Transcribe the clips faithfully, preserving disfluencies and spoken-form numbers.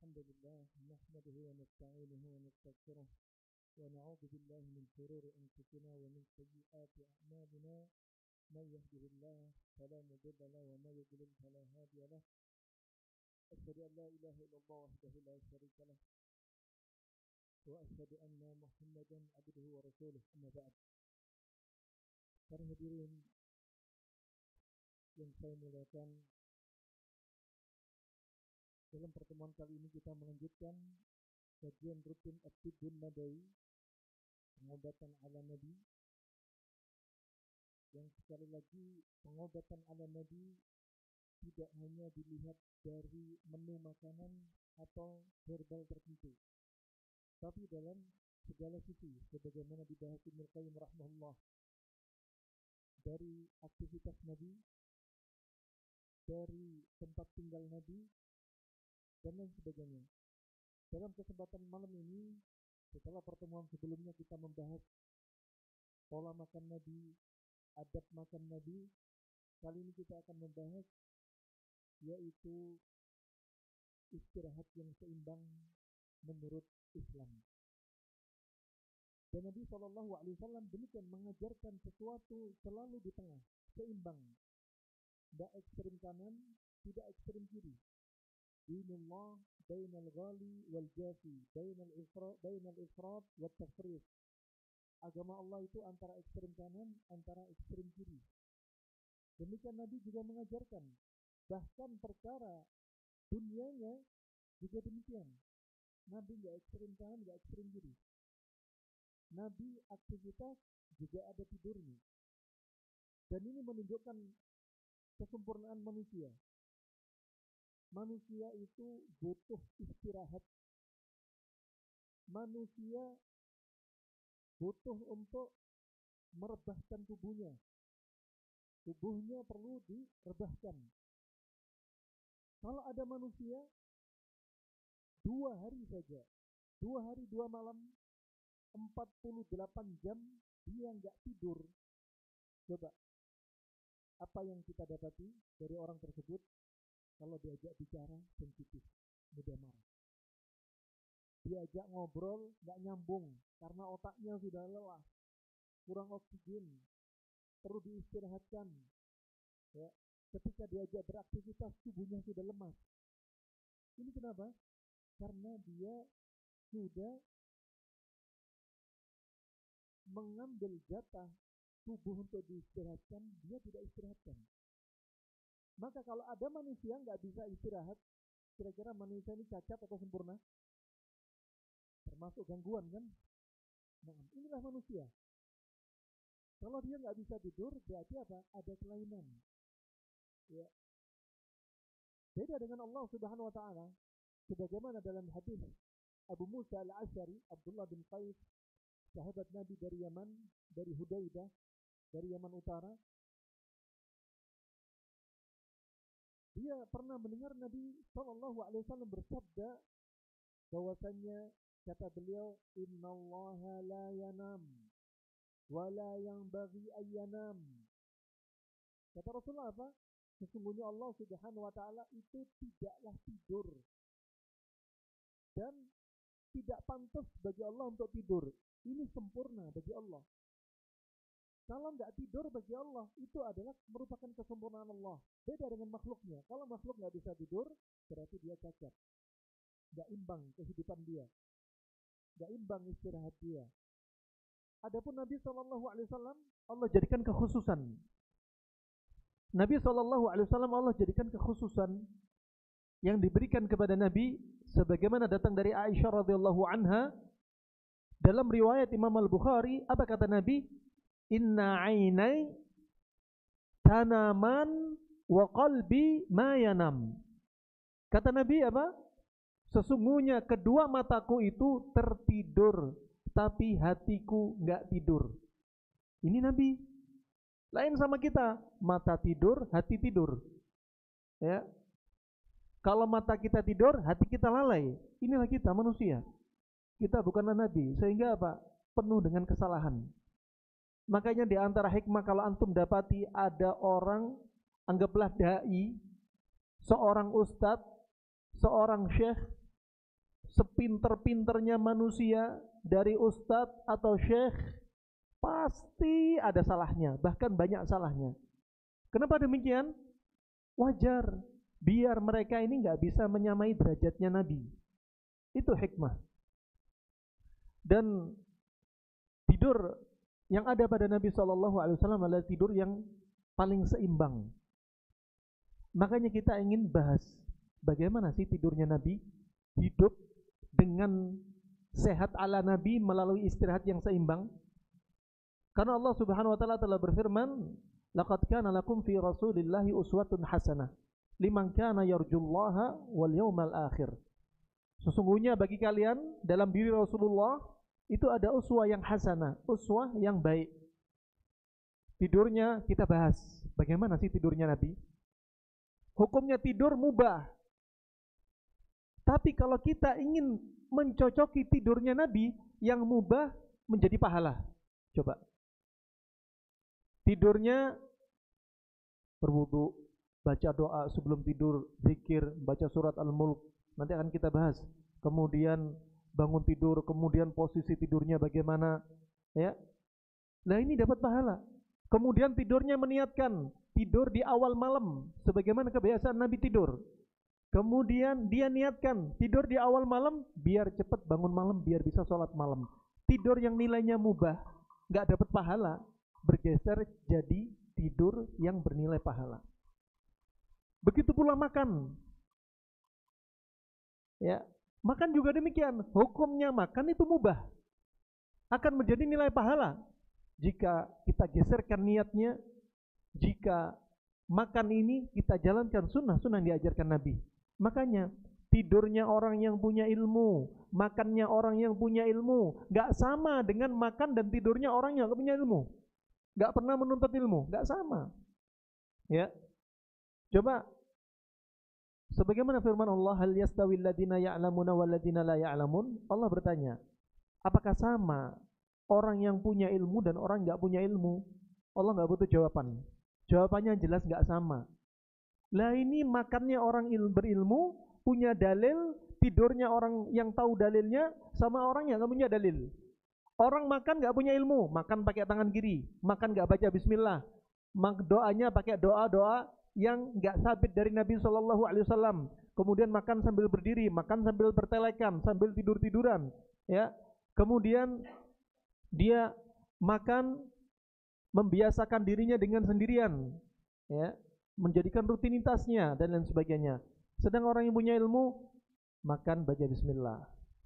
الحمد لله نحمده ونستعينه ونستغفره ونعوذ بالله من شرور أنفسنا ومن سيئات أعمالنا من يهده الله فلا مضل له ومن يضلل فلا هادي له أشهد أن لا إله إلا الله وحده لا شريك له وأشهد أن محمدا عبده ورسوله أما بعد. Para hadirin yang saya muliakan, dalam pertemuan kali ini kita melanjutkan kajian rutin At-Tibbun Nabawi, pengobatan ala Nabi. Yang sekali lagi, pengobatan ala Nabi tidak hanya dilihat dari menu makanan atau herbal tertentu, tapi dalam segala sisi, sebagaimana dibahas Ibnu Qayyim rahimahullah, dari aktivitas Nabi, dari tempat tinggal Nabi, dan lain sebagainya. Dalam kesempatan malam ini, setelah pertemuan sebelumnya kita membahas pola makan Nabi, adab makan Nabi, kali ini kita akan membahas yaitu istirahat yang seimbang menurut Islam. Dan Nabi shallallahu alaihi wasallam demikian mengajarkan sesuatu selalu di tengah, seimbang, tidak ekstrim kanan, tidak ekstrim kiri. Dinullah bainal ghali wal jafi, bainal ifrat bainal ifrat wat tafriq. Agama Allah itu antara ekstrim kanan, antara ekstrim kiri. Demikian Nabi juga mengajarkan, bahkan perkara dunianya juga demikian. Nabi nggak ekstrim kanan, nggak ekstrim kiri. Nabi aktivitas juga ada tidurnya. Dan ini menunjukkan kesempurnaan manusia. Manusia itu butuh istirahat. Manusia butuh untuk merebahkan tubuhnya. Tubuhnya perlu direbahkan. Kalau ada manusia dua hari saja, dua hari dua malam, empat puluh delapan jam dia nggak tidur. Coba, apa yang kita dapati dari orang tersebut? Kalau diajak bicara sensitif, mudah marah. Diajak ngobrol nggak nyambung karena otaknya sudah lelah, kurang oksigen, perlu diistirahatkan. Ya, ketika diajak beraktivitas tubuhnya sudah lemas. Ini kenapa? Karena dia sudah mengambil jatah tubuh untuk diistirahatkan, dia tidak istirahatkan. Maka kalau ada manusia nggak bisa istirahat, kira-kira manusia ini cacat atau sempurna? Termasuk gangguan kan? Nah, inilah manusia. Kalau dia nggak bisa tidur, berarti apa? Ada kelainan. Ya. Beda dengan Allah Subhanahu Wa Taala. Sebagaimana dalam hadis Abu Musa al-Asy'ari, Abdullah bin Qais, sahabat Nabi dari Yaman, dari Hudaidah, dari Yaman Utara. Dia pernah mendengar Nabi shallallahu alaihi wasallam bersabda bahwasanya, kata beliau, innallaha la yanam wa la yanbaghi an yanam. Kata Rasulullah apa? Sesungguhnya Allah Subhanahu wa taala itu tidaklah tidur dan tidak pantas bagi Allah untuk tidur. Ini sempurna bagi Allah. Kalau nggak tidur bagi Allah, itu adalah merupakan kesempurnaan Allah. Beda dengan makhluknya. Kalau makhluk nggak bisa tidur, berarti dia cacat. Nggak imbang kehidupan dia. Nggak imbang istirahat dia. Adapun Nabi shallallahu alaihi wasallam, Allah jadikan kekhususan. Nabi shallallahu alaihi wasallam Allah jadikan kekhususan yang diberikan kepada Nabi, sebagaimana datang dari Aisyah radhiyallahu anha dalam riwayat Imam Al-Bukhari. Apa kata Nabi? Inna ainai tanaman wa qalbi ma yanam. Kata Nabi apa? Sesungguhnya kedua mataku itu tertidur, tapi hatiku enggak tidur. Ini Nabi. Lain sama kita, mata tidur, hati tidur. Ya. Kalau mata kita tidur, hati kita lalai. Inilah kita manusia. Kita bukanlah Nabi, sehingga apa? Penuh dengan kesalahan. Makanya di antara hikmah kalau antum dapati ada orang, anggaplah dai, seorang ustadz, seorang syekh sepinter-pinternya manusia, dari ustadz atau syekh, pasti ada salahnya, bahkan banyak salahnya. Kenapa demikian? Wajar, biar mereka ini nggak bisa menyamai derajatnya Nabi. Itu hikmah. Dan tidur yang ada pada Nabi shallallahu alaihi wasallam adalah tidur yang paling seimbang. Makanya kita ingin bahas bagaimana sih tidurnya Nabi, hidup dengan sehat ala Nabi melalui istirahat yang seimbang. Karena Allah Subhanahu wa taala telah berfirman, "Laqad kana lakum fi Rasulillahi uswatun hasanah liman kana yarjullaha wal yawmal akhir." Sesungguhnya bagi kalian dalam diri Rasulullah itu ada uswah yang hasanah, uswah yang baik. Tidurnya kita bahas. Bagaimana sih tidurnya Nabi? Hukumnya tidur mubah. Tapi kalau kita ingin mencocoki tidurnya Nabi, yang mubah menjadi pahala. Coba. Tidurnya berwudu, baca doa sebelum tidur, zikir, baca surat Al-Mulk. Nanti akan kita bahas. Kemudian bangun tidur, kemudian posisi tidurnya bagaimana, ya. Nah, ini dapat pahala. Kemudian tidurnya meniatkan tidur di awal malam, sebagaimana kebiasaan Nabi tidur. Kemudian dia niatkan tidur di awal malam, biar cepat bangun malam, biar bisa sholat malam. Tidur yang nilainya mubah, nggak dapat pahala, bergeser jadi tidur yang bernilai pahala. Begitu pula makan. Ya, makan juga demikian. Hukumnya makan itu mubah, akan menjadi nilai pahala jika kita geserkan niatnya. Jika makan ini kita jalankan sunnah-sunnah yang diajarkan Nabi. Makanya tidurnya orang yang punya ilmu, makannya orang yang punya ilmu, gak sama dengan makan dan tidurnya orang yang gak punya ilmu, gak pernah menuntut ilmu, gak sama. Ya, coba sebagaimana firman Allah, hal yastawil ladina ya'lamuna wal ladina la ya'lamun. Allah bertanya, apakah sama orang yang punya ilmu dan orang gak punya ilmu? Allah gak butuh jawaban. Jawabannya jelas gak sama. Lah ini makannya orang il berilmu, punya dalil, tidurnya orang yang tahu dalilnya, sama orang yang gak punya dalil. Orang makan gak punya ilmu, makan pakai tangan kiri, makan gak baca bismillah, doanya pakai doa-doa yang gak sabit dari Nabi shallallahu alaihi wasallam. Kemudian makan sambil berdiri, makan sambil bertelekan, sambil tidur-tiduran, ya. Kemudian dia makan membiasakan dirinya dengan sendirian, ya, menjadikan rutinitasnya dan lain sebagainya. Sedang orang yang punya ilmu makan baca bismillah,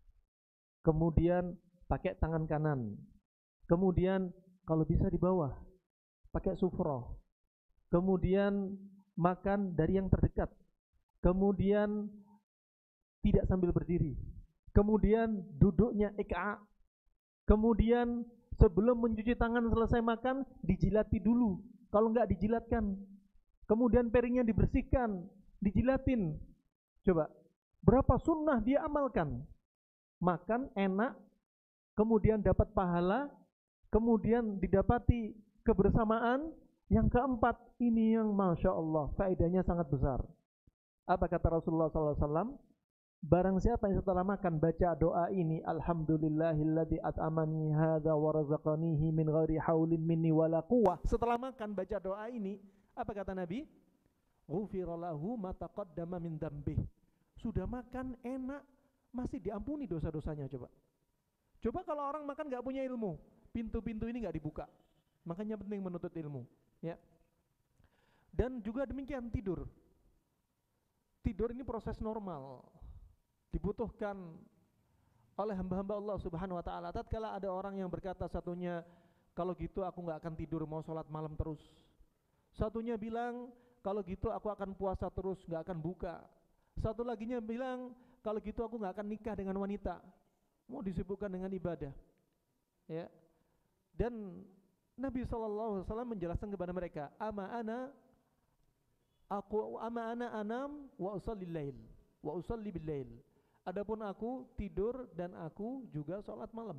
kemudian pakai tangan kanan, kemudian kalau bisa di bawah pakai sufroh, kemudian makan dari yang terdekat, kemudian tidak sambil berdiri, kemudian duduknya ik'a, kemudian sebelum mencuci tangan selesai makan, dijilati dulu. Kalau enggak dijilatkan. Kemudian piringnya dibersihkan, dijilatin. Coba, berapa sunnah dia amalkan? Makan enak, kemudian dapat pahala, kemudian didapati kebersamaan. Yang keempat, ini yang Masya Allah, faedahnya sangat besar. Apa kata Rasulullah sallallahu alaihi wasallam? Barang siapa yang setelah makan baca doa ini, alhamdulillahilladzi at'amani hadza wa razaqanihi min ghairi haulin minni wala quwwah. Setelah makan baca doa ini, apa kata Nabi? Ghufira lahu ma taqaddama min dzambih. Sudah makan enak, masih diampuni dosa-dosanya. Coba. Coba kalau orang makan enggak punya ilmu, pintu-pintu ini enggak dibuka. Makanya penting menuntut ilmu, ya. Dan juga demikian tidur. Tidur ini proses normal, dibutuhkan oleh hamba-hamba Allah Subhanahu wa taala. Tatkala ada orang yang berkata, satunya, kalau gitu aku enggak akan tidur, mau sholat malam terus. Satunya bilang, kalau gitu aku akan puasa terus, enggak akan buka. Satu laginya bilang, kalau gitu aku enggak akan nikah dengan wanita, mau disibukkan dengan ibadah. Ya. Dan Nabi sallallahu alaihi wasallam menjelaskan kepada mereka, ama ana aku ama ana anam wa usalli lail wa usalli bil lail. Adapun aku tidur dan aku juga salat malam.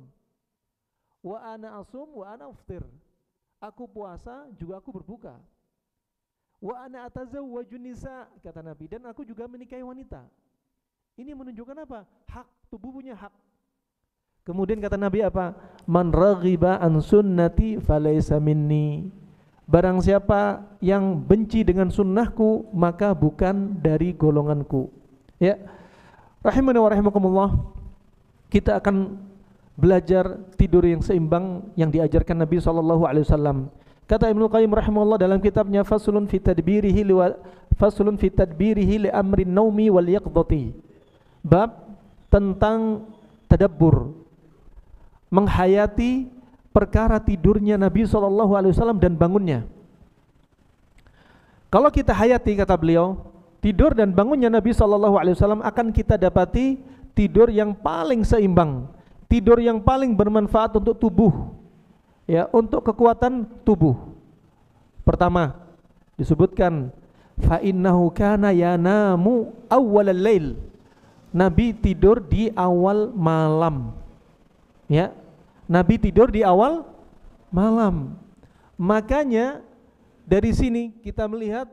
Wa ana asum wa ana uftir. Aku puasa juga aku berbuka. Wa ana atazawwaju nisa, kata Nabi, dan aku juga menikahi wanita. Ini menunjukkan apa? Hak, tubuh punya hak. Kemudian kata Nabi apa? Man raghiba an sunnati falaysa minni. Barang siapa yang benci dengan sunnahku, maka bukan dari golonganku. Ya, rahimani wa rahimakumullah. Kita akan belajar tidur yang seimbang yang diajarkan Nabi sallallahu alaihi wasallam. Kata Ibnu Qayyim rahimahullah dalam kitabnya Faslun fi tadbirihi li Faslun fi tadbirihi li amrin naumi wal yaqdati. Bab tentang tadabbur, menghayati perkara tidurnya Nabi sallallahu alaihi wasallam dan bangunnya. Kalau kita hayati, kata beliau, tidur dan bangunnya Nabi sallallahu alaihi wasallam, akan kita dapati tidur yang paling seimbang, tidur yang paling bermanfaat untuk tubuh, ya, untuk kekuatan tubuh. Pertama disebutkan fa innahu kana yanamu awwalal lail. Nabi tidur di awal malam. Ya, Nabi tidur di awal malam. Makanya dari sini kita melihat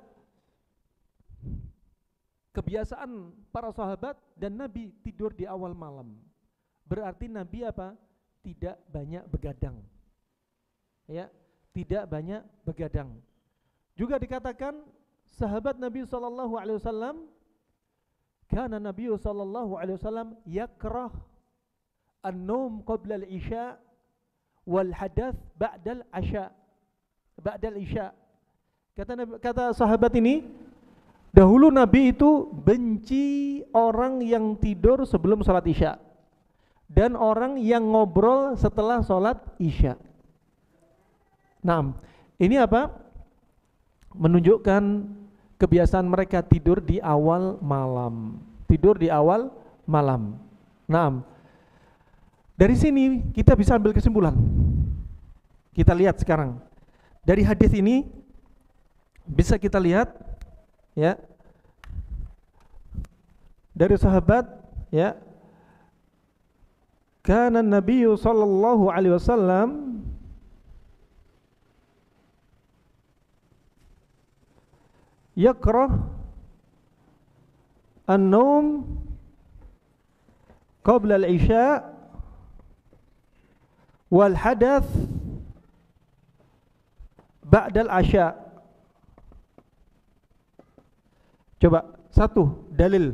kebiasaan para sahabat dan Nabi tidur di awal malam. Berarti Nabi apa? Tidak banyak begadang. Ya, tidak banyak begadang. Juga dikatakan sahabat Nabi sallallahu alaihi wasallam, kana Nabi sallallahu alaihi wasallam yakrah an-naum qabla al-isya wal hadath ba'da al-asya. Ba'da al-isya. Kata kata sahabat ini, dahulu Nabi itu benci orang yang tidur sebelum salat isya dan orang yang ngobrol setelah salat isya. Nah, ini apa? Menunjukkan kebiasaan mereka tidur di awal malam. Tidur di awal malam. Nah, dari sini kita bisa ambil kesimpulan. Kita lihat sekarang. Dari hadis ini bisa kita lihat, ya, dari sahabat, ya, kana Nabi sallallahu alaihi wasallam yakrah an-naum qabla al-isya wal hadath ba'da al-asya. Coba satu dalil.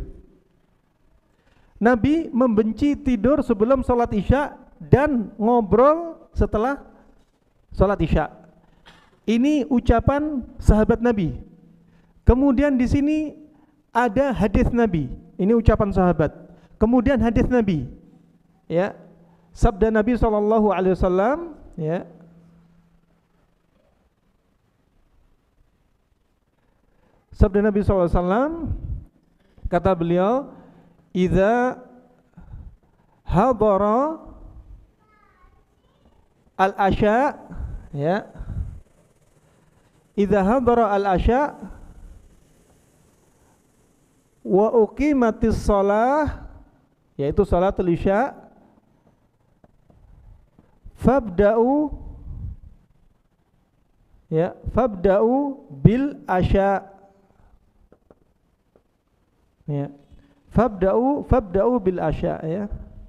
Nabi membenci tidur sebelum salat isya dan ngobrol setelah salat isya. Ini ucapan sahabat Nabi. Kemudian di sini ada hadis Nabi. Ini ucapan sahabat. Kemudian hadis Nabi. Ya. Sabda Nabi sallallahu alaihi wasallam, ya. Sabda Nabi sallallahu alaihi wasallam, kata beliau, idza hadara al-asya, ya. Idza hadara al-asya wa uqimatis shalah, yaitu salatul isya, fabda'u, ya, fabda'u bil asya, ya, fabda'u fabda'u bil asya, ya.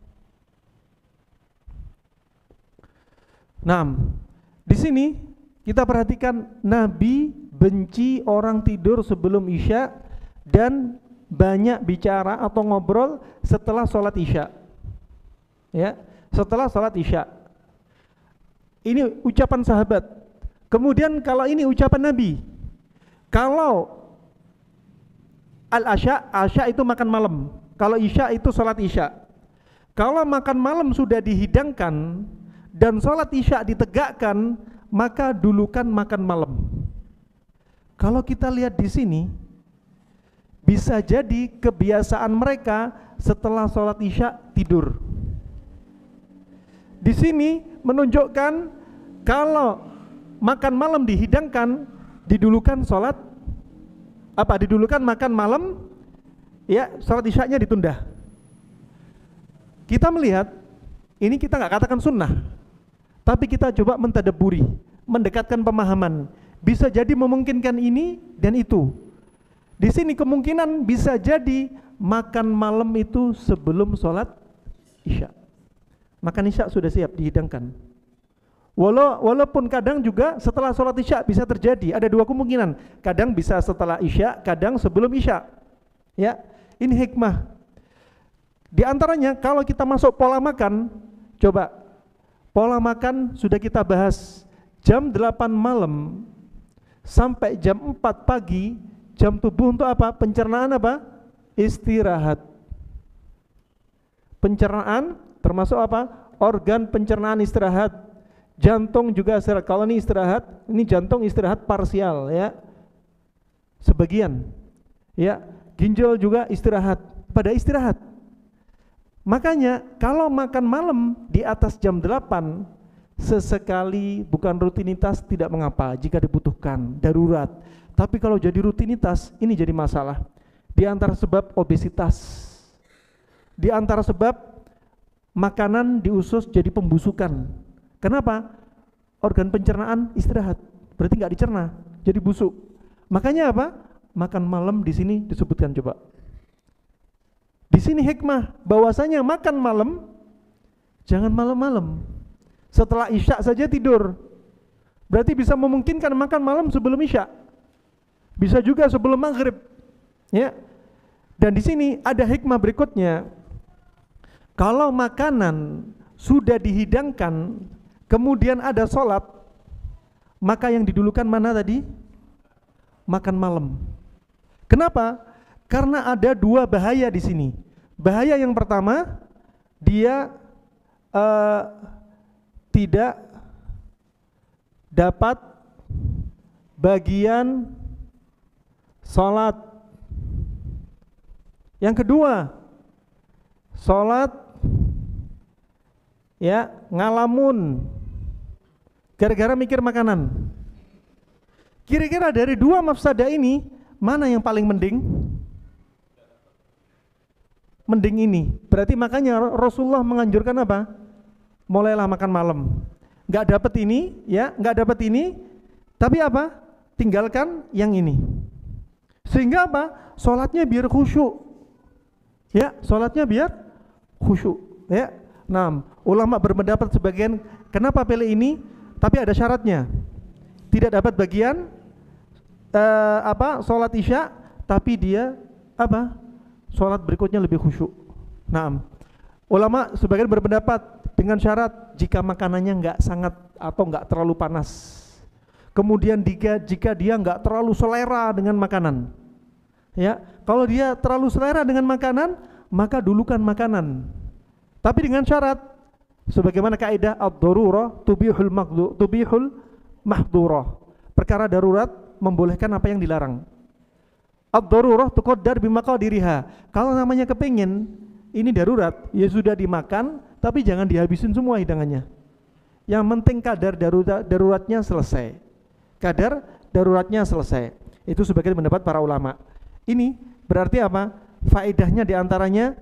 Nah, di sini kita perhatikan Nabi benci orang tidur sebelum isya dan banyak bicara atau ngobrol setelah sholat isya, ya, setelah sholat isya. Ini ucapan sahabat. Kemudian kalau ini ucapan Nabi, kalau al-asya, asya itu makan malam, kalau isya itu sholat isya. Kalau makan malam sudah dihidangkan dan sholat isya ditegakkan, maka dulukan makan malam. Kalau kita lihat di sini, bisa jadi kebiasaan mereka setelah sholat isya tidur. Di sini menunjukkan kalau makan malam dihidangkan, didulukan sholat apa? Didulukan makan malam, ya, sholat isyanya ditunda. Kita melihat ini, kita nggak katakan sunnah, tapi kita coba mentadabburi, mendekatkan pemahaman. Bisa jadi memungkinkan ini dan itu. Di sini kemungkinan bisa jadi makan malam itu sebelum sholat isya. Makan isya sudah siap dihidangkan. Walau, walaupun kadang juga setelah sholat isya bisa terjadi, ada dua kemungkinan. Kadang bisa setelah isya, kadang sebelum isya. Ya, ini hikmah. Di antaranya kalau kita masuk pola makan, coba pola makan sudah kita bahas. Jam delapan malam sampai jam empat pagi, jam tubuh untuk apa? Pencernaan apa? Istirahat. Pencernaan termasuk apa? Organ pencernaan istirahat. Jantung juga istirahat. Kalau ini istirahat, ini jantung istirahat parsial ya. Sebagian. Ya, ginjal juga istirahat. Pada istirahat. Makanya kalau makan malam di atas jam delapan, sesekali bukan rutinitas tidak mengapa jika dibutuhkan, darurat. Tapi kalau jadi rutinitas, ini jadi masalah. Di antara sebab obesitas, di antara sebab makanan di usus jadi pembusukan. Kenapa? Organ pencernaan istirahat, berarti nggak dicerna, jadi busuk. Makanya apa? Makan malam di sini disebutkan coba. Di sini hikmah bahwasanya makan malam jangan malam-malam. Setelah isya saja tidur. Berarti bisa memungkinkan makan malam sebelum isya. Bisa juga sebelum maghrib. Ya. Dan di sini ada hikmah berikutnya. Kalau makanan sudah dihidangkan, kemudian ada sholat, maka yang didulukan mana tadi? Makan malam. Kenapa? Karena ada dua bahaya di sini. Bahaya yang pertama, dia uh, tidak dapat bagian sholat. Yang kedua, sholat ya ngalamun gara-gara mikir makanan. Kira-kira dari dua mafsadah ini mana yang paling mending? Mending ini. Berarti makanya Rasulullah menganjurkan apa? Mulailah makan malam. Nggak dapat ini, ya, nggak dapat ini, tapi apa? Tinggalkan yang ini. Sehingga apa? Sholatnya biar khusyuk. Ya, sholatnya biar khusyuk. Ya. Nah, ulama berpendapat sebagian, kenapa pilih ini? Tapi ada syaratnya. Tidak dapat bagian uh, apa? Sholat isya, tapi dia apa? Sholat berikutnya lebih khusyuk. Nah, ulama sebagian berpendapat dengan syarat jika makanannya nggak sangat atau nggak terlalu panas. Kemudian jika jika dia nggak terlalu selera dengan makanan, ya. Kalau dia terlalu selera dengan makanan, maka dulukan makanan. Tapi dengan syarat, sebagaimana kaidah ad-darurah tubihul maqdu tubihul mahdurah. Perkara darurat membolehkan apa yang dilarang. Ad-darurah tuqaddar bimaqadiriha. Kalau namanya kepingin, ini darurat, ya sudah dimakan, tapi jangan dihabisin semua hidangannya. Yang penting kadar darurat, daruratnya selesai. Kadar daruratnya selesai. Itu sebagian pendapat para ulama. Ini berarti apa? Faedahnya diantaranya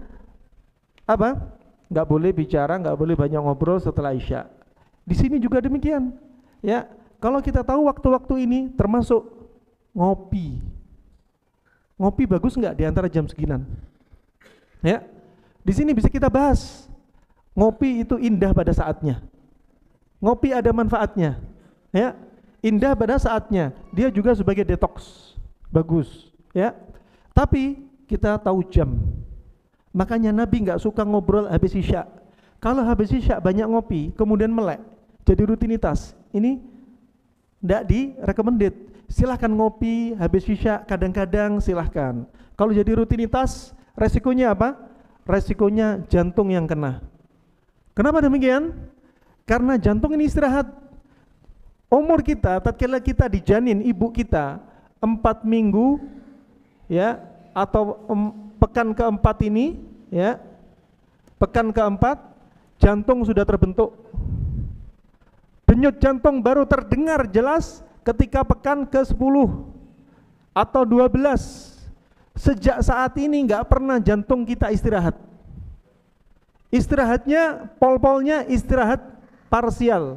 apa? Nggak boleh bicara, nggak boleh banyak ngobrol setelah isya. Di sini juga demikian. Ya, kalau kita tahu waktu-waktu ini termasuk ngopi. Ngopi bagus nggak di antara jam seginan? Ya, di sini bisa kita bahas. Ngopi itu indah pada saatnya. Ngopi ada manfaatnya. Ya, indah pada saatnya. Dia juga sebagai detox, bagus. Ya, tapi kita tahu jam. Makanya Nabi nggak suka ngobrol habis isya. Kalau habis isya banyak ngopi, kemudian melek, jadi rutinitas. Ini tidak direkomended. Silahkan ngopi habis isya kadang-kadang, silahkan. Kalau jadi rutinitas, resikonya apa? Resikonya jantung yang kena. Kenapa demikian? Karena jantung ini istirahat. Umur kita, tatkala kita dijanin ibu kita empat minggu, ya, atau um, pekan keempat ini, ya, pekan keempat, jantung sudah terbentuk. Denyut jantung baru terdengar jelas ketika pekan ke sepuluh atau dua belas. Sejak saat ini nggak pernah jantung kita istirahat. Istirahatnya, pol-polnya istirahat parsial.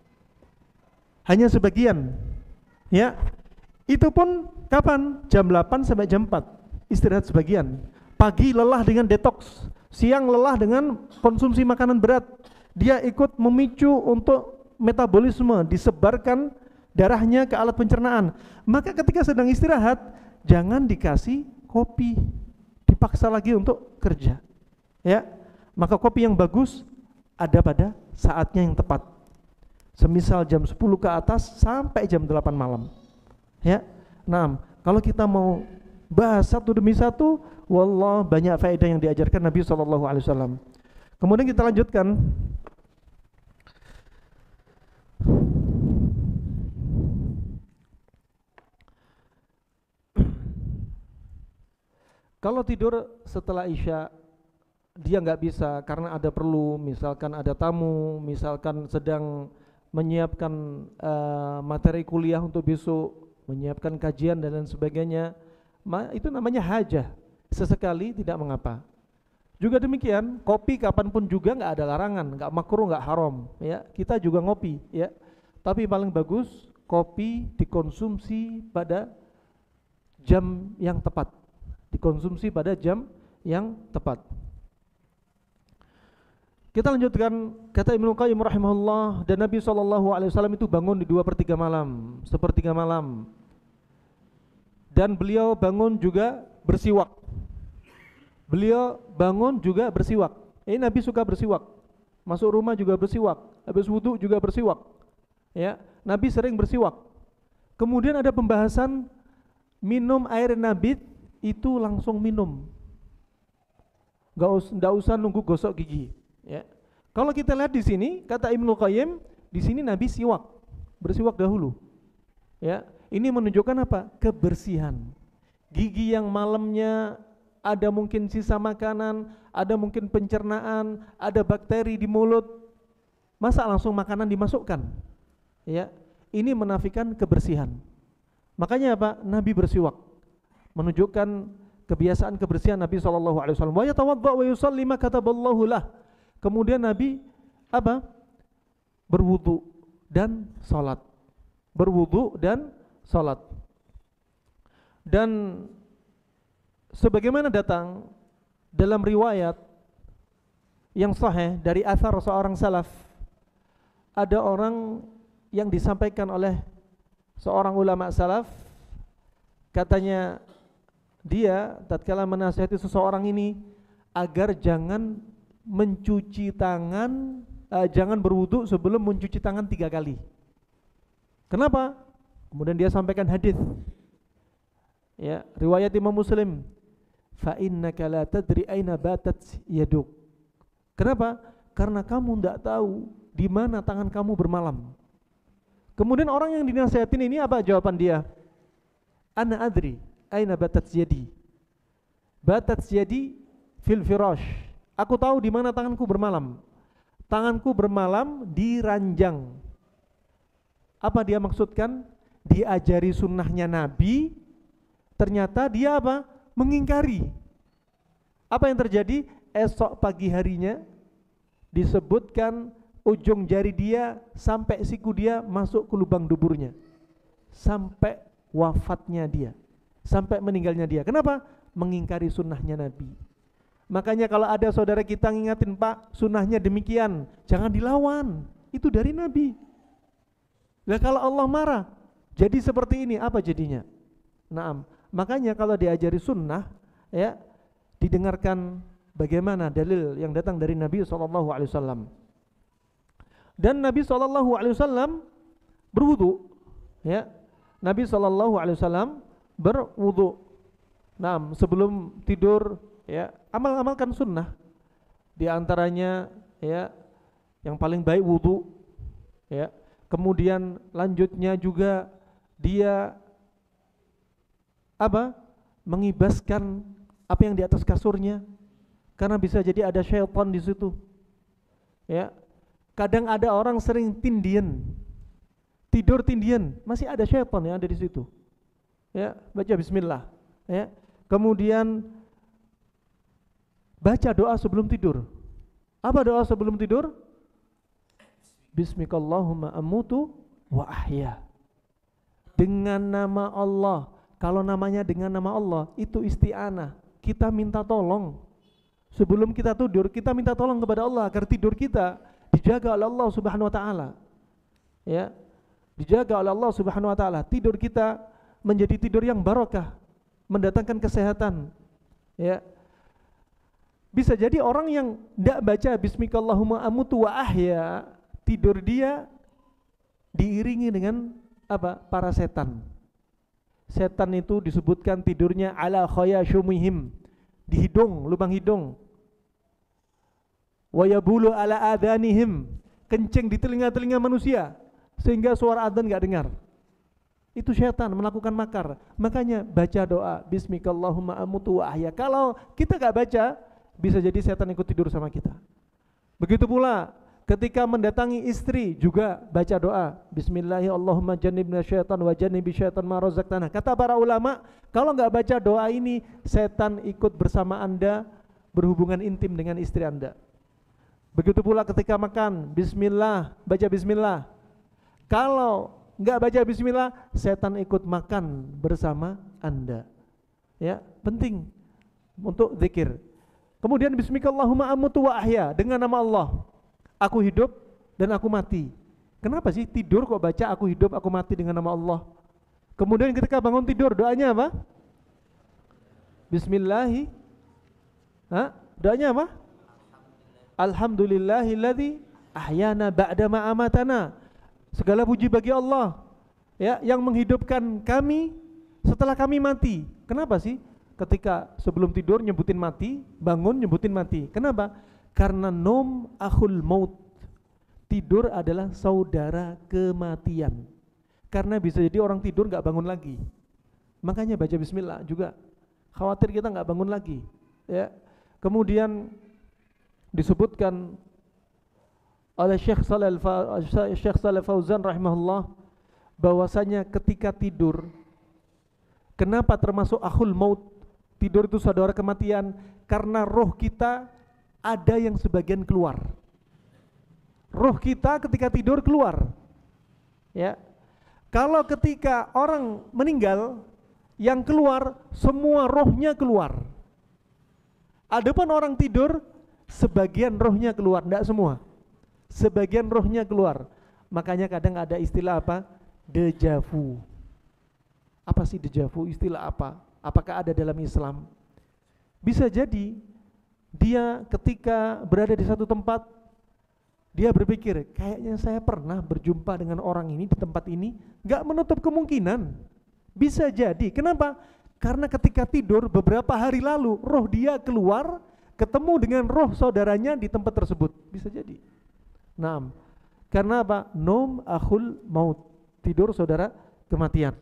Hanya sebagian. Ya. Itu pun kapan? jam delapan sampai jam empat. Istirahat sebagian. pagi lelah dengan detox, siang lelah dengan konsumsi makanan berat, dia ikut memicu untuk metabolisme, disebarkan darahnya ke alat pencernaan. Maka ketika sedang istirahat, jangan dikasih kopi, dipaksa lagi untuk kerja. Ya, maka kopi yang bagus ada pada saatnya yang tepat. Semisal jam sepuluh ke atas sampai jam delapan malam. Ya. Nah, kalau kita mau bahas satu demi satu, wallah banyak faedah yang diajarkan Nabi sallallahu alaihi wasallam. Kemudian kita lanjutkan. Kalau tidur setelah Isya dia nggak bisa karena ada perlu, misalkan ada tamu, misalkan sedang menyiapkan uh, materi kuliah untuk besok, menyiapkan kajian dan lain sebagainya, itu namanya hajah, sesekali tidak mengapa. Juga demikian, kopi kapanpun juga nggak ada larangan, nggak makruh, nggak haram, ya. Kita juga ngopi, ya. Tapi paling bagus kopi dikonsumsi pada jam yang tepat, dikonsumsi pada jam yang tepat. Kita lanjutkan, kata Ibnu Qayyim rahimahullah, dan Nabi sallallahu alaihi wasallam itu bangun di dua per tiga malam, sepertiga malam. Dan beliau bangun juga bersiwak. Beliau bangun juga bersiwak. Ini Nabi suka bersiwak. Masuk rumah juga bersiwak, habis wudu juga bersiwak. Ya, Nabi sering bersiwak. Kemudian ada pembahasan minum air nabit itu langsung minum. Enggak us enggak usah nunggu gosok gigi. Ya. Kalau kita lihat di sini, kata Ibnu Qayyim, di sini Nabi siwak, bersiwak dahulu. Ya, ini menunjukkan apa? Kebersihan. Gigi yang malamnya ada mungkin sisa makanan, ada mungkin pencernaan, ada bakteri di mulut, masa langsung makanan dimasukkan? Ya, ini menafikan kebersihan. Makanya apa? Nabi bersiwak, menunjukkan kebiasaan kebersihan Nabi sallallahu alaihi wasallam. Wa yatawadda wa yusalli ma kataballahu lah. Kemudian Nabi apa? Berwudu dan salat. Berwudu dan salat. Dan sebagaimana datang dalam riwayat yang sahih dari athar seorang salaf, ada orang yang disampaikan oleh seorang ulama salaf, katanya dia tatkala menasihati seseorang ini agar jangan mencuci tangan, uh, jangan berwudu sebelum mencuci tangan tiga kali. Kenapa? Kemudian dia sampaikan hadis, ya, riwayat Imam Muslim, fa innaka la tadri aina batat yaduk. Kenapa? Karena kamu tidak tahu di mana tangan kamu bermalam. Kemudian orang yang dinasihatin ini apa jawaban dia? Ana adri aina batat yadi. Batat yadi fil firash. Aku tahu di mana tanganku bermalam. Tanganku bermalam di ranjang. Apa dia maksudkan? Diajari sunnahnya Nabi, ternyata dia apa? Mengingkari. Apa yang terjadi? Esok pagi harinya disebutkan ujung jari dia sampai siku dia masuk ke lubang duburnya, sampai wafatnya dia, sampai meninggalnya dia. Kenapa? Mengingkari sunnahnya Nabi. Makanya kalau ada saudara kita ngingatin, Pak, sunnahnya demikian, jangan dilawan, itu dari Nabi. Nah kalau Allah marah, jadi seperti ini, apa jadinya? Naam. Makanya kalau diajari sunnah, ya, didengarkan bagaimana dalil yang datang dari Nabi shallallahu alaihi wasallam. Dan Nabi shallallahu alaihi wasallam berwudu, ya. Nabi shallallahu alaihi wasallam berwudu. Naam, sebelum tidur, ya, amal-amalkan sunnah. Di antaranya, ya, yang paling baik wudu, ya. Kemudian lanjutnya juga dia apa? Mengibaskan apa yang di atas kasurnya, karena bisa jadi ada syaitan di situ. Ya. Kadang ada orang sering tindian, tidur tindian, masih ada syaitan yang ada di situ. Ya, baca bismillah, ya. Kemudian baca doa sebelum tidur. Apa doa sebelum tidur? Bismikallahumma amutu wa ahya. Dengan nama Allah. Kalau namanya dengan nama Allah itu isti'anah, kita minta tolong. Sebelum kita tidur, kita minta tolong kepada Allah agar tidur kita dijaga oleh Allah Subhanahu wa taala. Ya. Dijaga oleh Allah Subhanahu wa taala. Tidur kita menjadi tidur yang barokah, mendatangkan kesehatan. Ya. Bisa jadi orang yang tidak baca bismikallahumma amutu wa ahya, tidur dia diiringi dengan apa? Para setan. Setan itu disebutkan tidurnya ala khayashumihim, di hidung, lubang hidung. Wa yabulu ala adhanihim, kencing di telinga-telinga manusia sehingga suara adzan enggak dengar. Itu setan melakukan makar. Makanya baca doa bismikallahumma amutu wa ahya. Kalau kita enggak baca, bisa jadi setan ikut tidur sama kita. Begitu pula ketika mendatangi istri juga baca doa bismillahirrahmanirrahim jannibna syaitan wa jannibi syaitan ma razaqtana. Kata para ulama, kalau enggak baca doa ini, setan ikut bersama Anda berhubungan intim dengan istri Anda. Begitu pula ketika makan, bismillah, baca bismillah. Kalau enggak baca bismillah, setan ikut makan bersama Anda. Ya, penting untuk zikir. Kemudian bismikallahumma amutu wa ahya, dengan nama Allah aku hidup dan aku mati. Kenapa sih tidur kok baca aku hidup, aku mati dengan nama Allah? Kemudian ketika bangun tidur doanya apa? Bismillahi. Hah? Doanya apa? Alhamdulillahilladzi ahyana ba'da ma amatana. Segala puji bagi Allah, ya, yang menghidupkan kami setelah kami mati. Kenapa sih? Ketika sebelum tidur nyebutin mati, bangun nyebutin mati. Kenapa? Karena nom akhul maut. Tidur adalah saudara kematian. Karena bisa jadi orang tidur nggak bangun lagi. Makanya baca bismillah juga. Khawatir kita nggak bangun lagi. Ya. Kemudian disebutkan oleh Syekh Shalih Syekh Shalih Fauzan rahimahullah bahwasanya ketika tidur, kenapa termasuk akhul maut? Tidur itu saudara kematian karena roh kita ada yang sebagian keluar. Roh kita ketika tidur keluar. Ya. Kalau ketika orang meninggal, yang keluar semua rohnya keluar. Adapun orang tidur, sebagian rohnya keluar, tidak semua. Sebagian rohnya keluar. Makanya kadang ada istilah apa? Deja vu. Apa sih deja vu? Istilah apa? Apakah ada dalam Islam? Bisa jadi dia ketika berada di satu tempat, dia berpikir, kayaknya saya pernah berjumpa dengan orang ini di tempat ini. Gak menutup kemungkinan. Bisa jadi. Kenapa? Karena ketika tidur beberapa hari lalu, roh dia keluar, ketemu dengan roh saudaranya di tempat tersebut. Bisa jadi. Naam. Karena apa? Nom akhul maut. Tidur saudara kematian.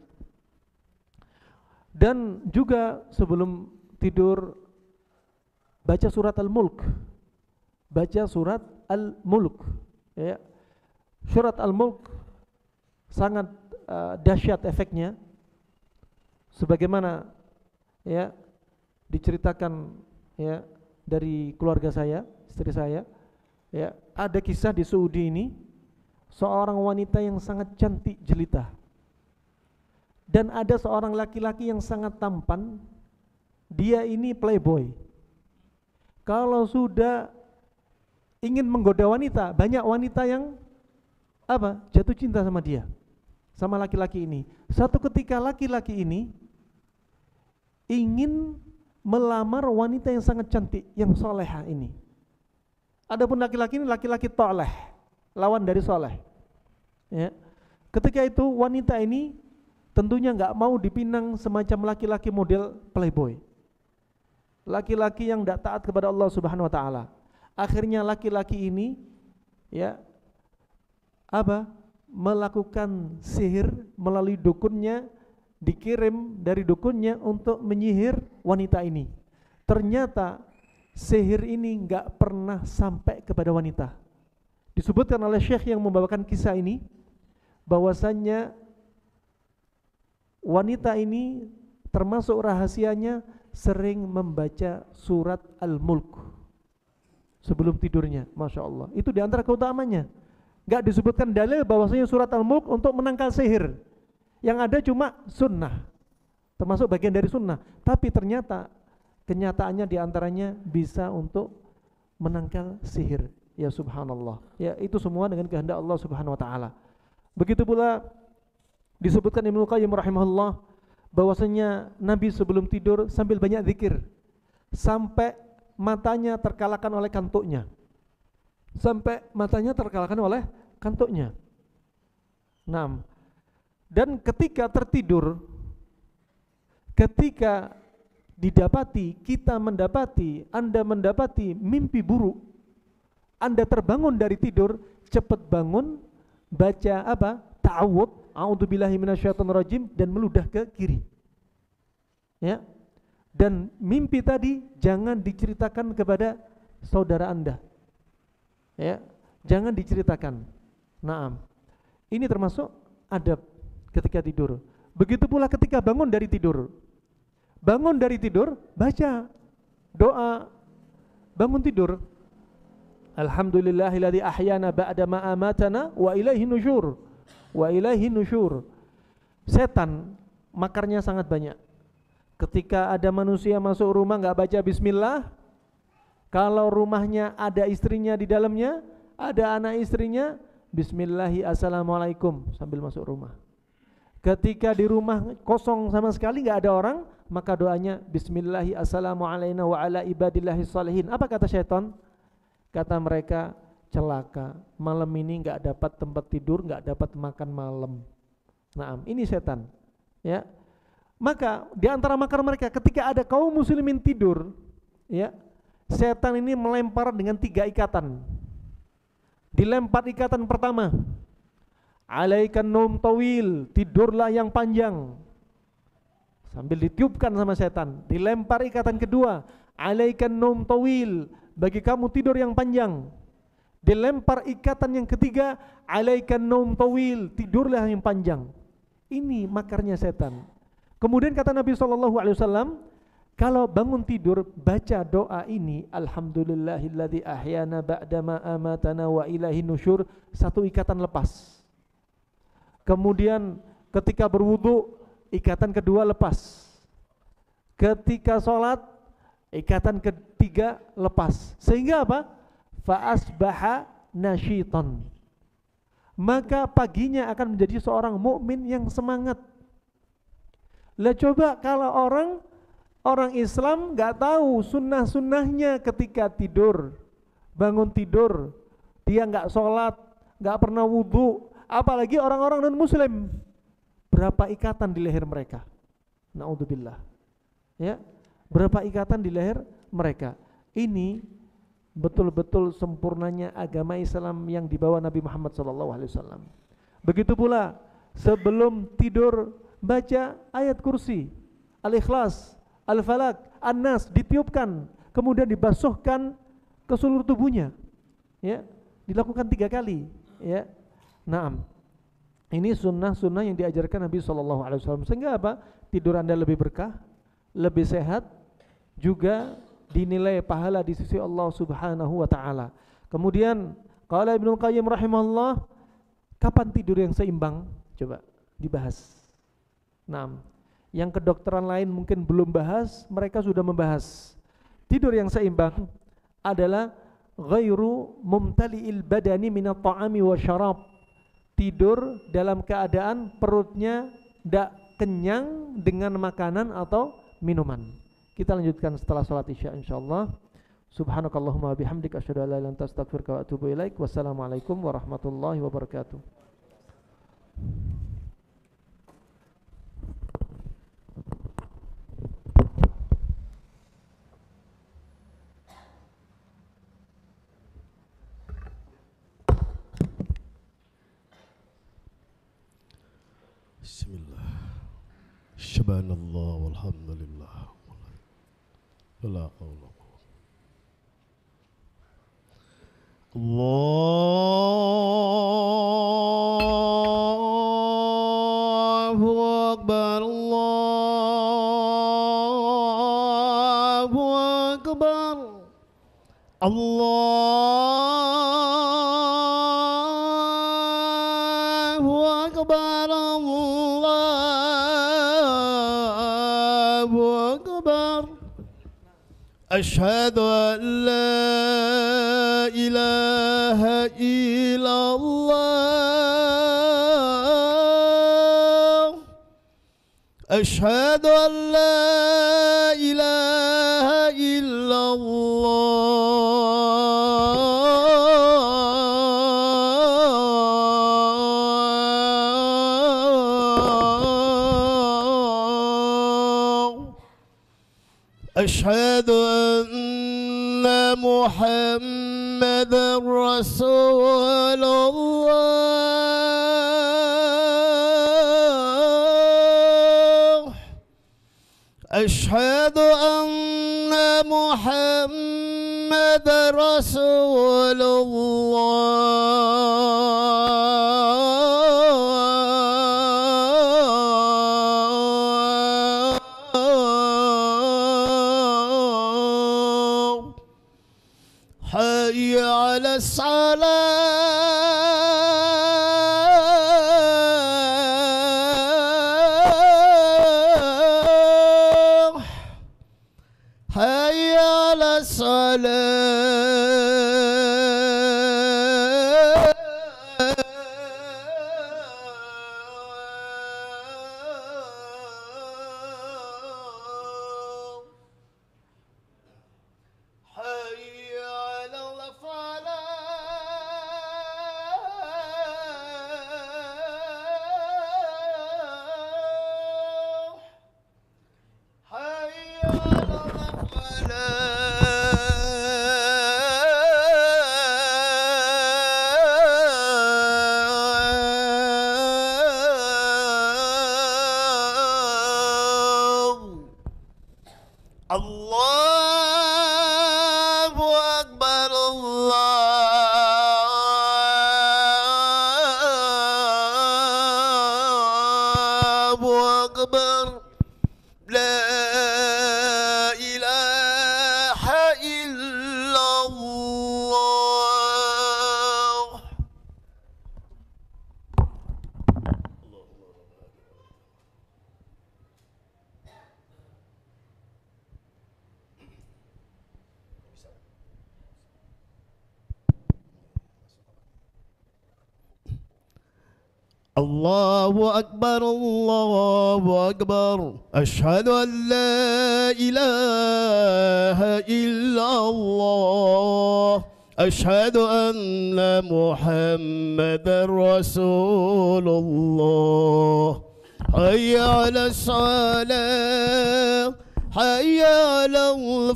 Dan juga sebelum tidur baca surat Al-Mulk. Baca surat Al-Mulk. Ya. Surat Al-Mulk sangat uh, dahsyat efeknya. Sebagaimana ya diceritakan ya dari keluarga saya, istri saya, ya, ada kisah di Saudi ini seorang wanita yang sangat cantik jelita. Dan ada seorang laki-laki yang sangat tampan. Dia ini playboy. Kalau sudah ingin menggoda wanita, banyak wanita yang apa? Jatuh cinta sama dia, sama laki-laki ini. Satu ketika laki-laki ini ingin melamar wanita yang sangat cantik, yang soleha ini. Adapun laki-laki ini laki-laki toleh, lawan dari soleh. Ya. Ketika itu wanita ini tentunya nggak mau dipinang semacam laki-laki model playboy, laki-laki yang tidak taat kepada Allah Subhanahu Wa Taala. Akhirnya laki-laki ini, ya, apa? Melakukan sihir melalui dukunnya. Dikirim dari dukunnya untuk menyihir wanita ini. Ternyata sihir ini enggak pernah sampai kepada wanita. Disebutkan oleh Syekh yang membawakan kisah ini bahwasannya wanita ini termasuk rahasianya sering membaca surat Al-Mulk sebelum tidurnya. Masya Allah. Itu diantara keutamanya. Enggak disebutkan dalil bahwasanya surat Al-Mulk untuk menangkal sihir. Yang ada cuma sunnah, termasuk bagian dari sunnah. Tapi ternyata kenyataannya diantaranya bisa untuk menangkal sihir. Ya subhanallah. Ya itu semua dengan kehendak Allah Subhanahu wa taala. Begitu pula disebutkan Ibnu Qayyim rahimahullah bahwasanya Nabi sebelum tidur sambil banyak zikir sampai matanya terkalahkan oleh kantuknya. Sampai matanya terkalahkan oleh kantuknya. Nah, dan ketika tertidur, ketika didapati, kita mendapati, Anda mendapati mimpi buruk, Anda terbangun dari tidur, cepat bangun, baca apa? Ta'awudz, a'udzubillahi minasyaitonirrajim, dan meludah ke kiri. Ya. Dan mimpi tadi jangan diceritakan kepada saudara Anda. Ya, jangan diceritakan. Naam. Ini termasuk adab ketika tidur. Begitu pula ketika bangun dari tidur. Bangun dari tidur, baca doa bangun tidur. Alhamdulillahilladzi ahyana ba'da ma amatana wa ilaihi nusyur. Wa ilaihi nusyur. Setan makarnya sangat banyak. Ketika ada manusia masuk rumah enggak baca bismillah, kalau rumahnya ada istrinya di dalamnya, ada anak istrinya, bismillahi assalamualaikum sambil masuk rumah. Ketika di rumah kosong sama sekali enggak ada orang, maka doanya bismillahi assalamu alaina wa ala ibadillahi sholihin. Apa kata syaitan? Kata mereka, celaka, malam ini enggak dapat tempat tidur, enggak dapat makan malam. Nah, ini setan. Ya. Maka di antara makar mereka ketika ada kaum muslimin tidur, ya, setan ini melempar dengan tiga ikatan. Dilempar ikatan pertama, alaikan naum tawil, tidurlah yang panjang. Sambil ditiupkan sama setan. Dilempar ikatan kedua, alaikan naum tawil, bagi kamu tidur yang panjang. Dilempar ikatan yang ketiga, alaikan naum tawil, tidurlah yang panjang. Ini makarnya setan. Kemudian kata Nabi shallallahu alaihi wasallam, kalau bangun tidur baca doa ini, alhamdulillahilladzi ahyana ba'da ma amatana wa ilaihi nusyur, satu ikatan lepas. Kemudian ketika berwudu, ikatan kedua lepas. Ketika sholat, ikatan ketiga lepas. Sehingga apa? Fa asbaha nasyitan. Maka paginya akan menjadi seorang mukmin yang semangat. Lah coba kalau orang orang Islam nggak tahu sunnah-sunnahnya ketika tidur, bangun tidur, dia nggak sholat, nggak pernah wudhu, apalagi orang-orang non Muslim, berapa ikatan di leher mereka? Naudzubillah. Ya, berapa ikatan di leher mereka? Ini betul-betul sempurnanya agama Islam yang dibawa Nabi Muhammad shallallahu alaihi wasallam. Begitu pula sebelum tidur baca ayat kursi, Al-Ikhlas, Al-Falaq, An-Nas, ditiupkan, kemudian dibasuhkan ke seluruh tubuhnya. Ya, dilakukan tiga kali. Ya, naam. Ini sunnah-sunnah yang diajarkan Nabi shallallahu alaihi wasallam. Sehingga apa? Tidur Anda lebih berkah, lebih sehat, juga dinilai pahala di sisi Allah Subhanahu wa taala. Kemudian qala Ibnu Qayyim rahimahullah, kapan tidur yang seimbang? Coba dibahas. Nah, yang kedokteran lain mungkin belum bahas, mereka sudah membahas. Tidur yang seimbang adalah ghairu mumtali'il badani minat ta'ami wa syarab. Tidur dalam keadaan perutnya tidak kenyang dengan makanan atau minuman. Kita lanjutkan setelah salat Isya insyaallah. Subhanakallahumma bihamdika asyhadu an la ilaha illa anta astaghfiruka wa atubu ilaik. Wassalamualaikum warahmatullahi wabarakatuh. Bismillah. Subhanallah walhamdulillah. La haula. Allahu akbar, Allahu akbar, Allahu akbar, Allahu akbar. أشهد أن لا إله إلا الله أشهد أن لا إله إلا الله أشهد أن محمد رسول الله أشهد أن محمد رسول الله حي على الصلاة حي على الصلاة حي على الفلاح حي على الفلاح الله أكبر الله أكبر لا إله إلا الله الله أكبر الله أكبر أشهد أن لا إله إلا الله أشهد أن محمد رسول الله حي على الصلاة حي على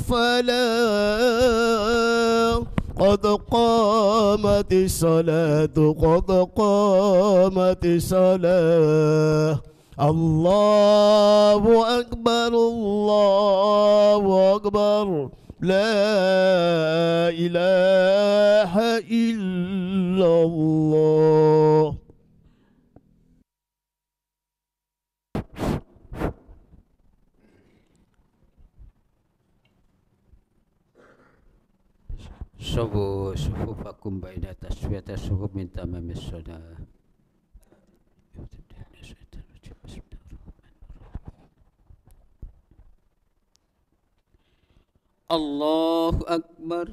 الفلاح قد قامت الصلاة قد قامت الصلاة الله أكبر الله أكبر لا إله إلا الله صفوا صفوفكم بين تسوية الصفوف من تمام الصلاة. الله أكبر.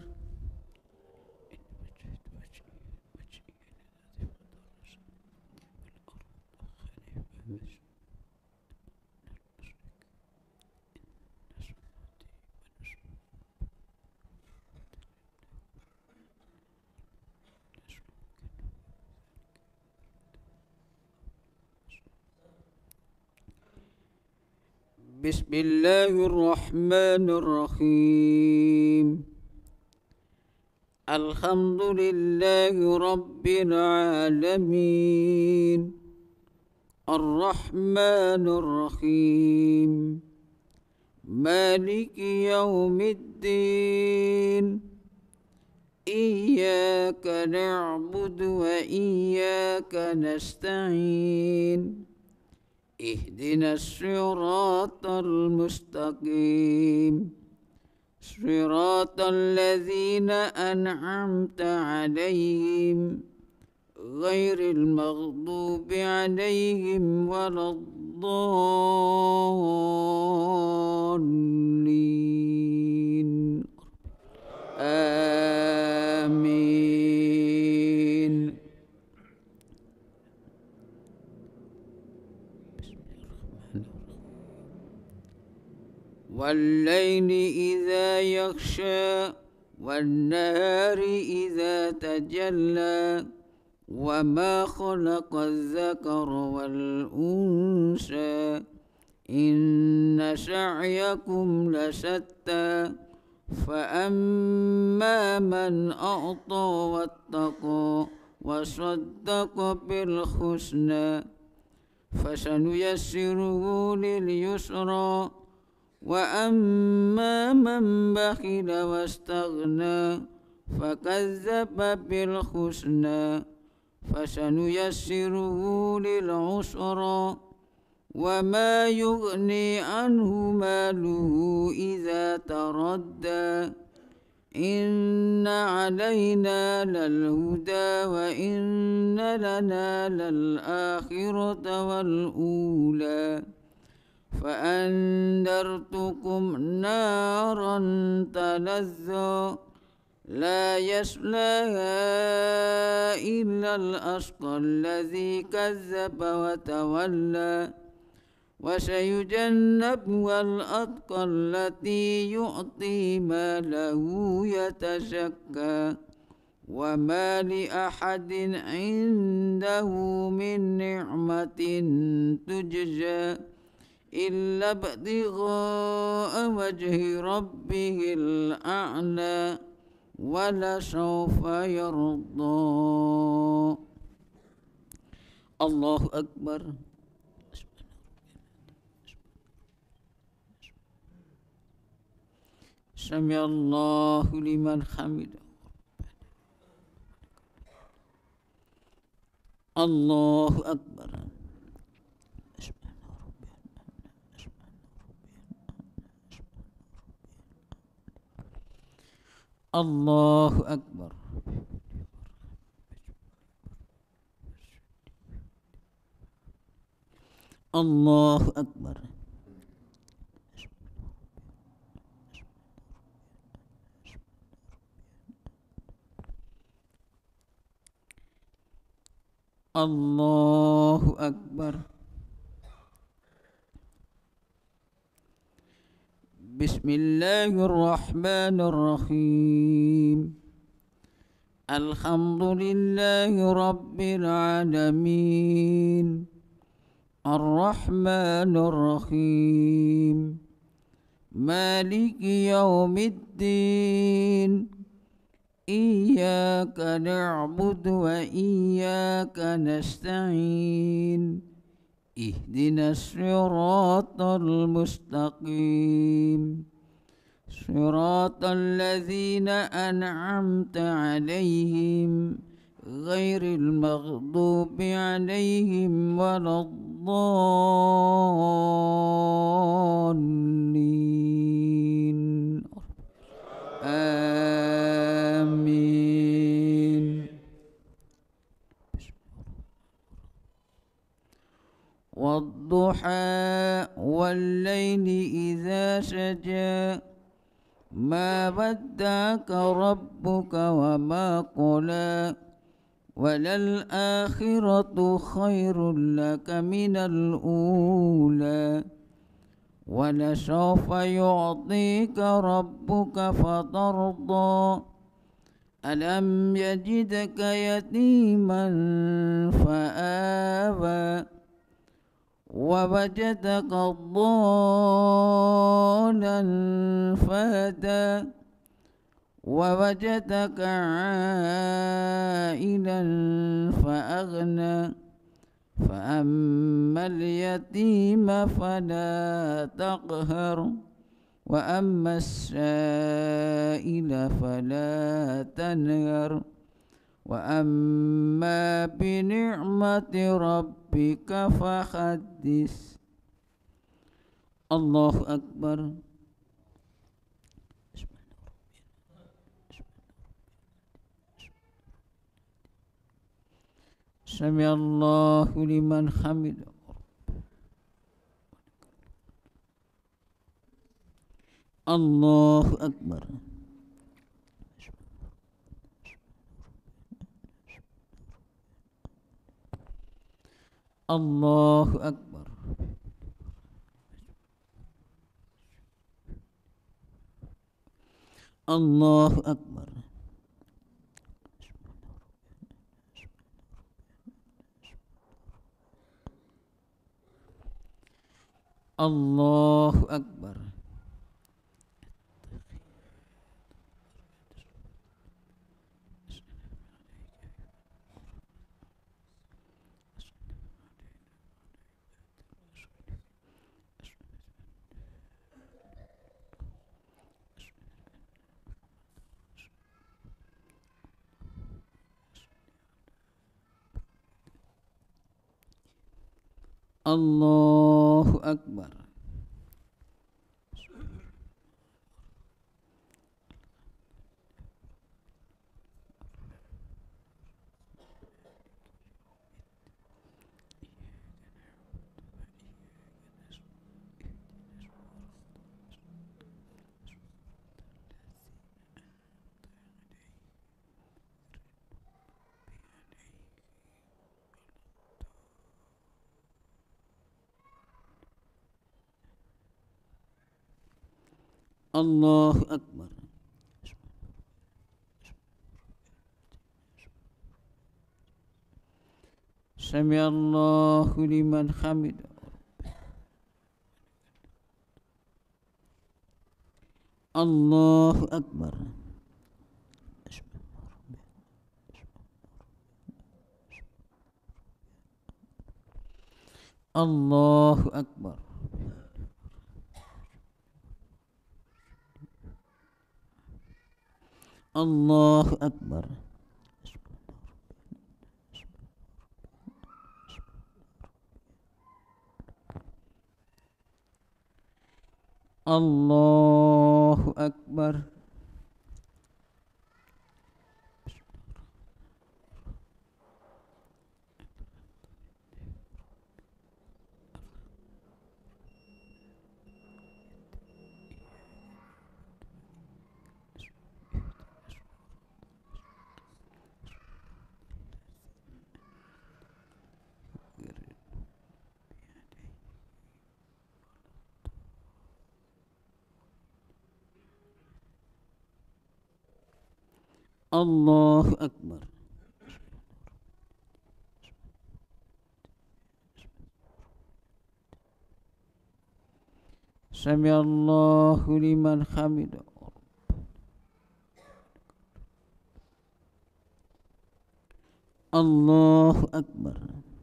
بسم الله الرحمن الرحيم. الحمد لله رب العالمين الرحمن الرحيم مالك يوم الدين إياك نعبد وإياك نستعين اهدنا الصراط المستقيم صراط الذين أنعمت عليهم غير المغضوب عليهم ولا الضالين آمين. والليل إذا يغشى والنهار إذا تجلى وما خلق الذكر والأنثى إن سعيكم لشتى فأما من أعطى واتقى وصدق بالحسنى فسنيسره لليسرى وأما من بخل واستغنى فكذب بالحسنى فسنيسره للعسرى وما يغني عنه ماله إذا تردى إن علينا للهدى وإن لنا للآخرة والأولى فأنذرتكم نارا تلظى لا يصلاها إلا الأشقى الذي كذب وتولى وسيجنبها الأتقى التي يؤتي ماله يتزكى وما لأحد عنده من نعمة تجزى إلا ابتغاء وجه ربه الأعلى ولسوف يرضى. الله أكبر. سمع الله لمن حمده. الله أكبر. الله أكبر. الله أكبر. الله أكبر. بسم الله الرحمن الرحيم الحمد لله رب العالمين الرحمن الرحيم مالك يوم الدين إياك نعبد وإياك نستعين اهدنا الصراط المستقيم صراط الذين أنعمت عليهم غير المغضوب عليهم ولا الضالين آمين. والضحى والليل إذا سجى ما ودعك ربك وما قلى وللآخرة خير لك من الأولى ولسوف يعطيك ربك فترضى ألم يجدك يتيما فآوى ووجدك ضالا فهدى ووجدك عائلا فأغنى فأما اليتيم فلا تقهر وأما السائل فلا تنهر وأما بنعمة ربك فحدث. الله أكبر. Samiallahu liman hamidah. Allahu akbar. Allahu akbar. Allahu akbar. Allahu akbar. Allahu akbar. Allahu akbar. Samiallahu liman hamidah. Allahu akbar. Allahu akbar. Allahu akbar. Allahu akbar. Allahu akbar. Samiallahu liman hamidah. Allahu akbar.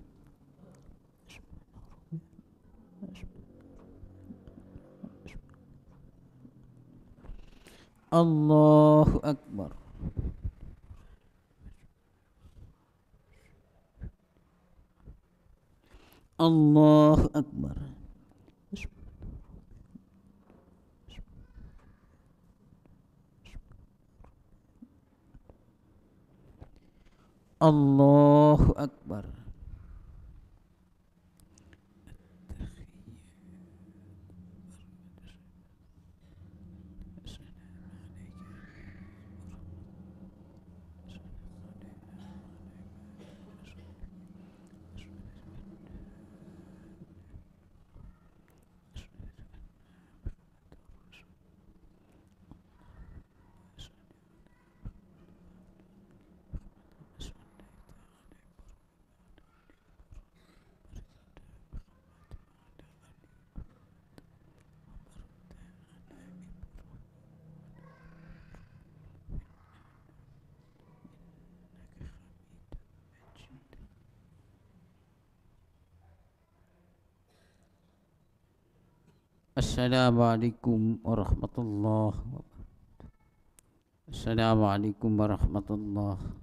Allahu akbar. Allahu akbar. Allahu akbar. Assalamualaikum warahmatullahi wabarakatuh. Assalamualaikum warahmatullahi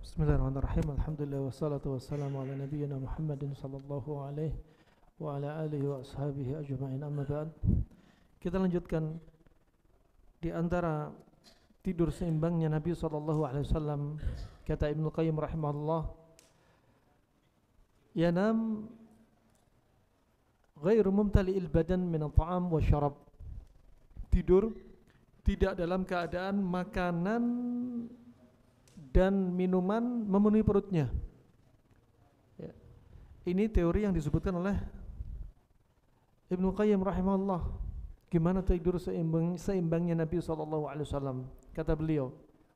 Bismillahirrahmanirrahim. Alhamdulillah wassalatu wassalamu ala nabiyyina Muhammadin sallallahu alaihi wa ala alihi wa ashabihi ajma'in, amma ba'd. Kita lanjutkan di antara tidur seimbangnya Nabi sallallahu alaihi wasallam. Kata Ibnu Qayyim rahimahullah, yanam ghairu mumtali'il badan min at-ta'am wa syarab. Tidur tidak dalam keadaan makanan dan minuman memenuhi perutnya. Ya. Ini teori yang disebutkan oleh Ibnu Qayyim rahimahullah. Gimana tidur seimbang, seimbangnya Nabi sallallahu alaihi wasallam? Kata beliau,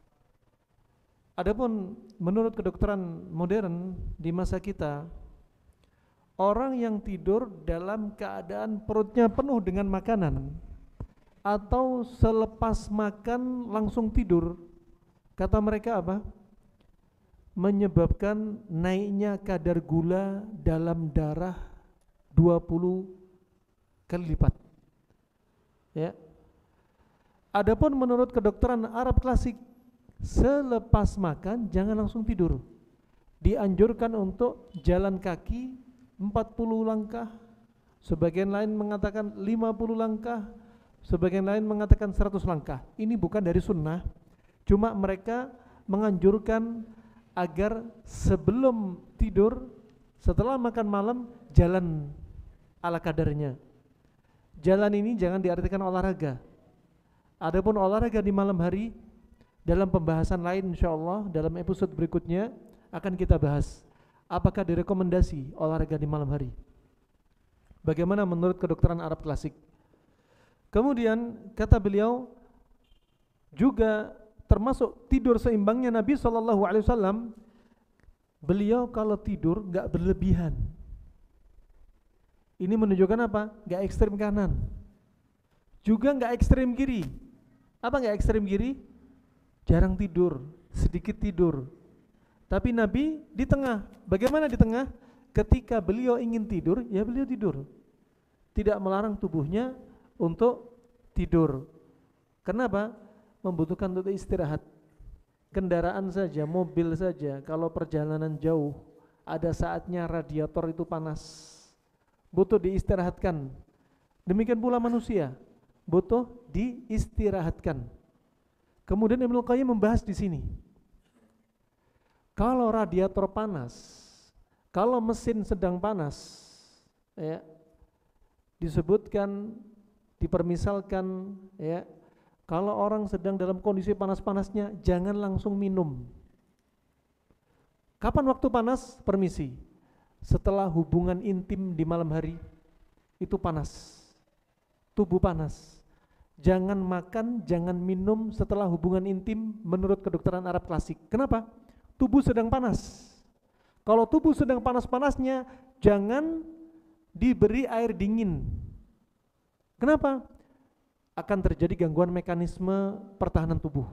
adapun menurut kedokteran modern di masa kita, orang yang tidur dalam keadaan perutnya penuh dengan makanan atau selepas makan langsung tidur, kata mereka apa? Menyebabkan naiknya kadar gula dalam darah dua puluh kali lipat. Ya. Adapun menurut kedokteran Arab klasik, selepas makan jangan langsung tidur. Dianjurkan untuk jalan kaki empat puluh langkah, sebagian lain mengatakan lima puluh langkah, sebagian lain mengatakan seratus langkah. Ini bukan dari sunnah, cuma mereka menganjurkan agar sebelum tidur, setelah makan malam, jalan ala kadarnya. Jalan ini jangan diartikan olahraga. Adapun olahraga di malam hari, dalam pembahasan lain insyaallah dalam episode berikutnya akan kita bahas apakah direkomendasi olahraga di malam hari, bagaimana menurut kedokteran Arab klasik. Kemudian kata beliau juga termasuk tidur seimbangnya Nabi sallallahu alaihi wasallam, beliau kalau tidur enggak berlebihan. Ini menunjukkan apa? Enggak ekstrem kanan, juga enggak ekstrem kiri. Apa enggak ekstrem kiri? Jarang tidur, sedikit tidur. Tapi Nabi di tengah. Bagaimana di tengah? Ketika beliau ingin tidur, ya beliau tidur. Tidak melarang tubuhnya untuk tidur. Kenapa? Membutuhkan untuk istirahat. Kendaraan saja, mobil saja, kalau perjalanan jauh, ada saatnya radiator itu panas, butuh diistirahatkan. Demikian pula manusia, butuh diistirahatkan. Kemudian Ibnu Qayyim membahas di sini, kalau radiator panas, kalau mesin sedang panas, ya, disebutkan, dipermisalkan, ya, kalau orang sedang dalam kondisi panas-panasnya, jangan langsung minum. Kapan waktu panas? Permisi, setelah hubungan intim di malam hari, itu panas, tubuh panas. Jangan makan, jangan minum setelah hubungan intim menurut kedokteran Arab klasik. Kenapa? Tubuh sedang panas. Kalau tubuh sedang panas-panasnya, jangan diberi air dingin. Kenapa? Akan terjadi gangguan mekanisme pertahanan tubuh.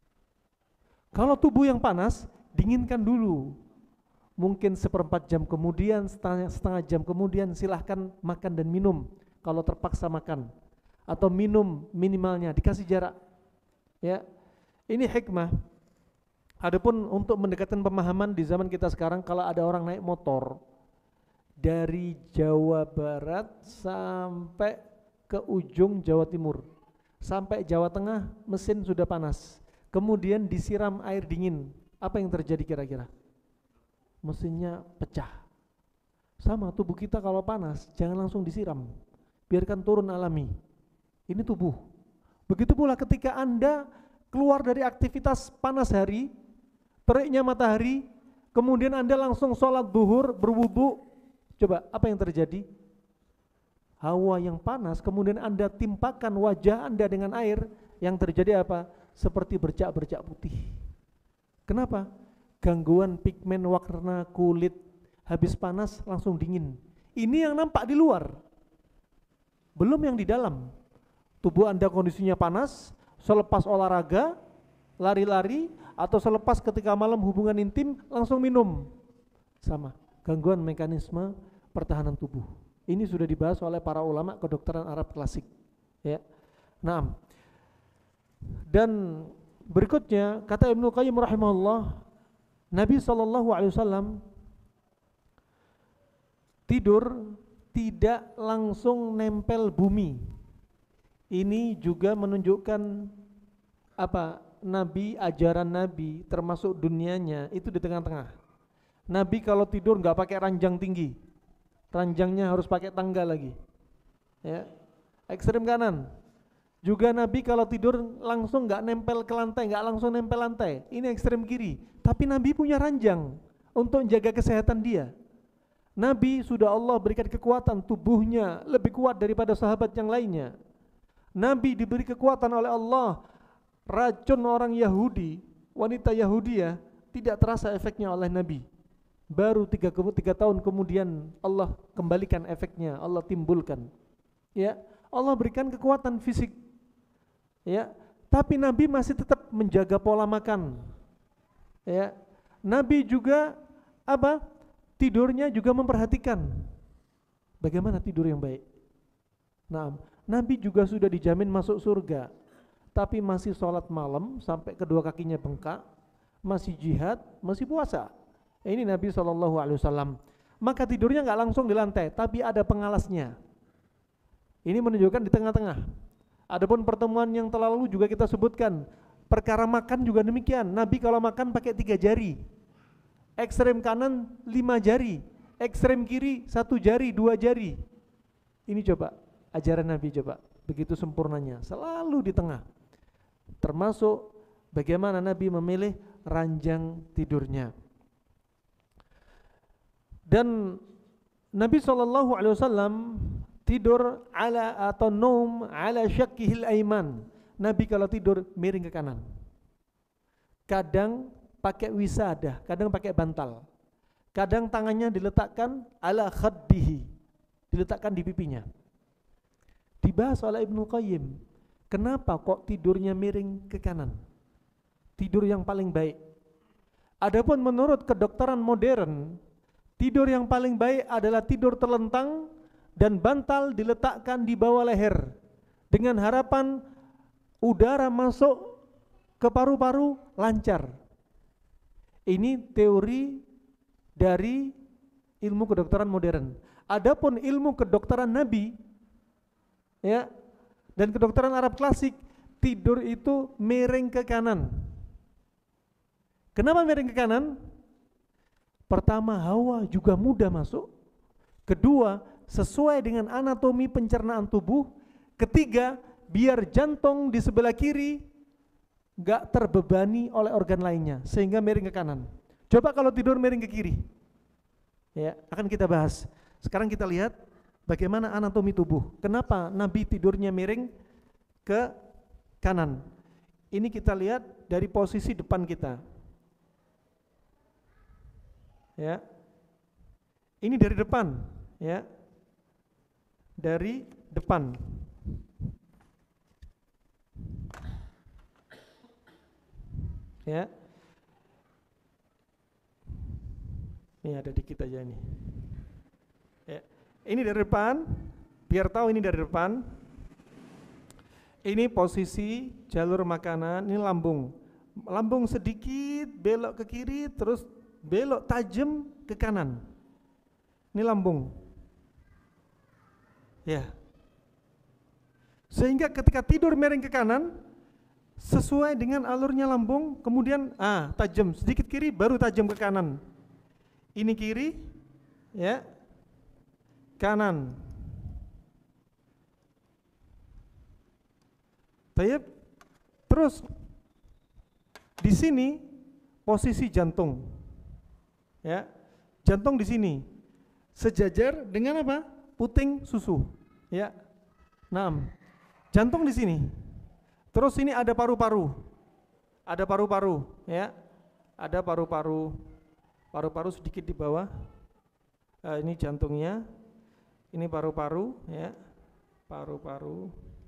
Kalau tubuh yang panas, dinginkan dulu. Mungkin seperempat jam kemudian, setengah, setengah jam kemudian, silahkan makan dan minum kalau terpaksa makan. Atau minum minimalnya, dikasih jarak. Ya, ini hikmah. Adapun untuk mendekatkan pemahaman di zaman kita sekarang, kalau ada orang naik motor dari Jawa Barat sampai ke ujung Jawa Timur, sampai Jawa Tengah, mesin sudah panas, kemudian disiram air dingin, apa yang terjadi kira-kira? Mesinnya pecah. Sama tubuh kita kalau panas, jangan langsung disiram, biarkan turun alami. Ini tubuh. Begitu pula ketika Anda keluar dari aktivitas panas hari, teriknya matahari, kemudian Anda langsung sholat zuhur, berwudu, coba apa yang terjadi? Hawa yang panas, kemudian Anda timpakan wajah Anda dengan air, yang terjadi apa? Seperti bercak-bercak putih. Kenapa? Gangguan pigmen warna kulit, habis panas langsung dingin. Ini yang nampak di luar, belum yang di dalam. Tubuh Anda kondisinya panas, selepas olahraga, lari-lari, atau selepas ketika malam hubungan intim, langsung minum. Sama, gangguan mekanisme pertahanan tubuh. Ini sudah dibahas oleh para ulama kedokteran Arab klasik. Ya. Nah, dan berikutnya kata Ibnu Qayyim rahimahullah, Nabi shallallahu alaihi wasallam tidur tidak langsung nempel bumi. Ini juga menunjukkan apa? Nabi, ajaran Nabi termasuk dunianya itu di tengah-tengah. Nabi kalau tidur nggak pakai ranjang tinggi, ranjangnya harus pakai tangga lagi. Ya, ekstrem kanan. Juga Nabi kalau tidur langsung nggak nempel ke lantai, nggak langsung nempel lantai. Ini ekstrem kiri. Tapi Nabi punya ranjang untuk menjaga kesehatan dia. Nabi sudah Allah berikan kekuatan, tubuhnya lebih kuat daripada sahabat yang lainnya. Nabi diberi kekuatan oleh Allah. Racun orang Yahudi, wanita Yahudi ya, tidak terasa efeknya oleh Nabi. Baru tiga, tiga tahun kemudian Allah kembalikan efeknya, Allah timbulkan. Ya, Allah berikan kekuatan fisik. Ya, tapi Nabi masih tetap menjaga pola makan. Ya, Nabi juga apa? Tidurnya juga memperhatikan bagaimana tidur yang baik. Nah, Nabi juga sudah dijamin masuk surga, tapi masih sholat malam sampai kedua kakinya bengkak, masih jihad, masih puasa. Ini Nabi shallallahu alaihi wasallam. Maka tidurnya nggak langsung di lantai, tapi ada pengalasnya. Ini menunjukkan di tengah-tengah. Adapun pertemuan yang telah lalu juga kita sebutkan, perkara makan juga demikian. Nabi kalau makan pakai tiga jari, ekstrem kanan lima jari, ekstrem kiri satu jari, dua jari. Ini coba ajaran Nabi, coba begitu sempurnanya, selalu di tengah. Termasuk bagaimana Nabi memilih ranjang tidurnya. Dan Nabi shallallahu alaihi wasallam tidur ala atau naum ala syakkihil aiman. Nabi kalau tidur miring ke kanan. Kadang pakai wisadah, kadang pakai bantal. Kadang tangannya diletakkan ala khaddihi, diletakkan di pipinya. Dibahas oleh Ibnu Qayyim, kenapa kok tidurnya miring ke kanan? Tidur yang paling baik. Adapun menurut kedokteran modern, tidur yang paling baik adalah tidur terlentang dan bantal diletakkan di bawah leher dengan harapan udara masuk ke paru-paru lancar. Ini teori dari ilmu kedokteran modern. Adapun ilmu kedokteran Nabi ya dan kedokteran Arab klasik, tidur itu miring ke kanan. Kenapa miring ke kanan? Pertama, hawa juga mudah masuk. Kedua, sesuai dengan anatomi pencernaan tubuh. Ketiga, biar jantung di sebelah kiri gak terbebani oleh organ lainnya, sehingga miring ke kanan. Coba kalau tidur miring ke kiri, ya akan kita bahas. Sekarang kita lihat bagaimana anatomi tubuh. Kenapa Nabi tidurnya miring ke kanan? Ini kita lihat dari posisi depan kita. Ya, ini dari depan, ya, dari depan. Ya, ini ada dikit aja ini. Ya, ini dari depan, biar tahu ini dari depan. Ini posisi jalur makanan, ini lambung. Lambung sedikit belok ke kiri, terus belok tajam ke kanan. Ini lambung. Ya. Sehingga ketika tidur miring ke kanan sesuai dengan alurnya lambung, kemudian ah tajam sedikit kiri baru tajam ke kanan. Ini kiri, ya. Kanan. Baik. Terus di sini posisi jantung. Ya, jantung di sini sejajar dengan apa? Puting susu. Ya, enam. Jantung di sini. Terus ini ada paru-paru. Ada paru-paru, ya. Ada paru-paru. Paru-paru sedikit di bawah. Uh, ini jantungnya. Ini paru-paru, ya. Paru-paru.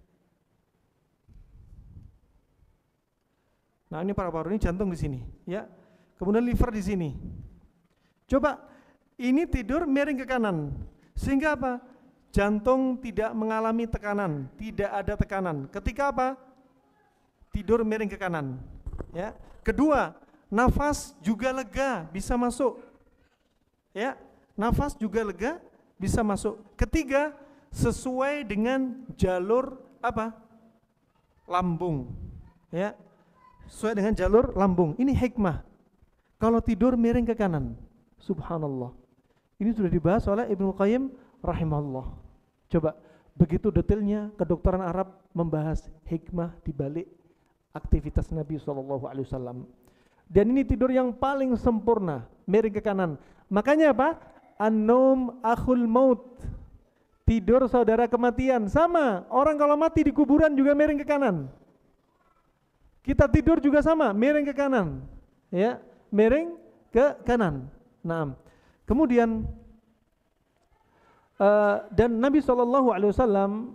Nah, ini paru-paru, ini jantung di sini, ya. Kemudian liver di sini. Coba ini tidur miring ke kanan, sehingga apa? Jantung tidak mengalami tekanan, tidak ada tekanan. Ketika apa? Tidur miring ke kanan. Ya. Kedua, nafas juga lega, bisa masuk. Ya, nafas juga lega, bisa masuk. Ketiga, sesuai dengan jalur apa? Lambung. Ya, sesuai dengan jalur lambung. Ini hikmah. Kalau tidur miring ke kanan, subhanallah. Ini sudah dibahas oleh Ibnu Qayyim rahimahullah. Coba, begitu detailnya kedokteran Arab membahas hikmah di balik aktivitas Nabi shallallahu alaihi wasallam. Dan ini tidur yang paling sempurna, miring ke kanan. Makanya apa? An-naum akhul maut. Tidur saudara kematian. Sama, orang kalau mati di kuburan juga miring ke kanan. Kita tidur juga sama, miring ke kanan. Ya, miring ke kanan. Nah, kemudian uh, dan Nabi shallallahu alaihi wasallam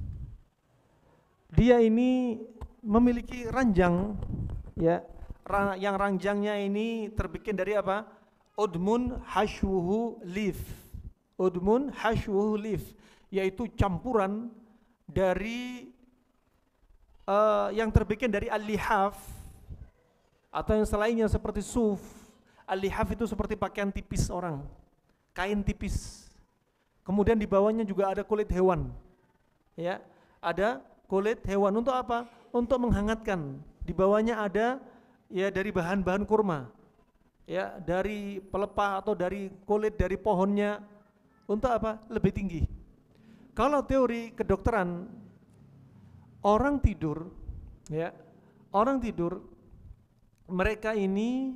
dia ini memiliki ranjang, ya, yang ranjangnya ini terbikin dari apa? Udmun hashwuhu lif. Udmun hashwuhu lif, yaitu campuran dari uh, yang terbikin dari al-lihaf atau yang selainnya seperti suf. Al-lihaf itu seperti pakaian tipis orang, kain tipis. Kemudian di bawahnya juga ada kulit hewan. Ya, ada kulit hewan untuk apa? Untuk menghangatkan. Di bawahnya ada ya dari bahan-bahan kurma. Ya, dari pelepah atau dari kulit dari pohonnya. Untuk apa? Lebih tinggi. Kalau teori kedokteran, orang tidur, ya, orang tidur, mereka ini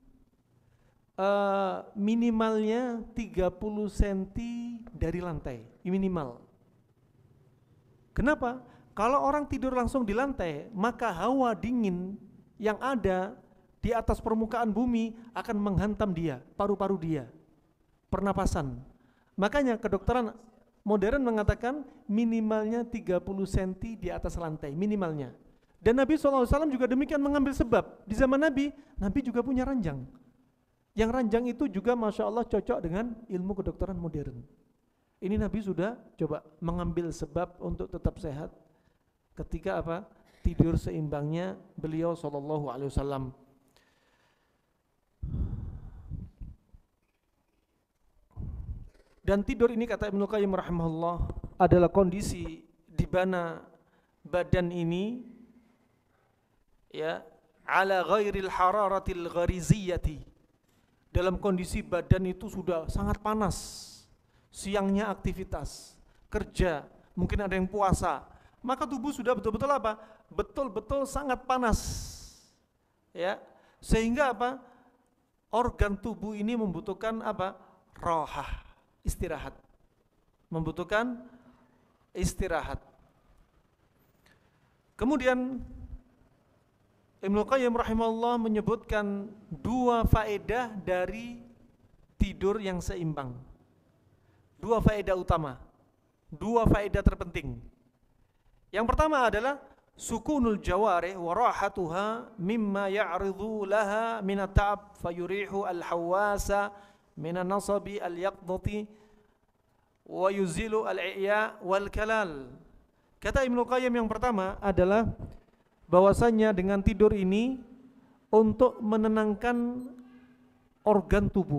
uh, minimalnya tiga puluh sentimeter dari lantai, minimal. Kenapa? Kalau orang tidur langsung di lantai, maka hawa dingin yang ada di atas permukaan bumi akan menghantam dia, paru-paru dia, pernapasan. Makanya kedokteran modern mengatakan minimalnya tiga puluh sentimeter di atas lantai, minimalnya. Dan Nabi shallallahu alaihi wasallam juga demikian mengambil sebab. Di zaman Nabi, Nabi juga punya ranjang. Yang ranjang itu juga Masya Allah cocok dengan ilmu kedokteran modern. Ini Nabi sudah coba mengambil sebab untuk tetap sehat ketika apa? Tidur seimbangnya beliau shallallahu alaihi wasallam. Dan tidur ini kata Ibnu Qayyim rahimahullah adalah kondisi di mana badan ini ya ala ghairil hararatil ghariziyati, dalam kondisi badan itu sudah sangat panas, siangnya aktivitas kerja, mungkin ada yang puasa, maka tubuh sudah betul-betul apa? Betul-betul sangat panas, ya, sehingga apa? Organ tubuh ini membutuhkan apa? Rohah, istirahat, membutuhkan istirahat. Kemudian Ibnu Qayyim rahimahullah menyebutkan dua faedah dari tidur yang seimbang. Dua faedah utama, dua faedah terpenting. Yang pertama adalah sukunul jawarih wa rahatuha mimma ya'ridhu laha min at-ta'ab fayurihu al-hawasa min an-nasabi al-yaqdati wa yuzilu al-i'ya wal kalal. Kata Ibnu Qayyim yang pertama adalah bahwasanya dengan tidur ini untuk menenangkan organ tubuh.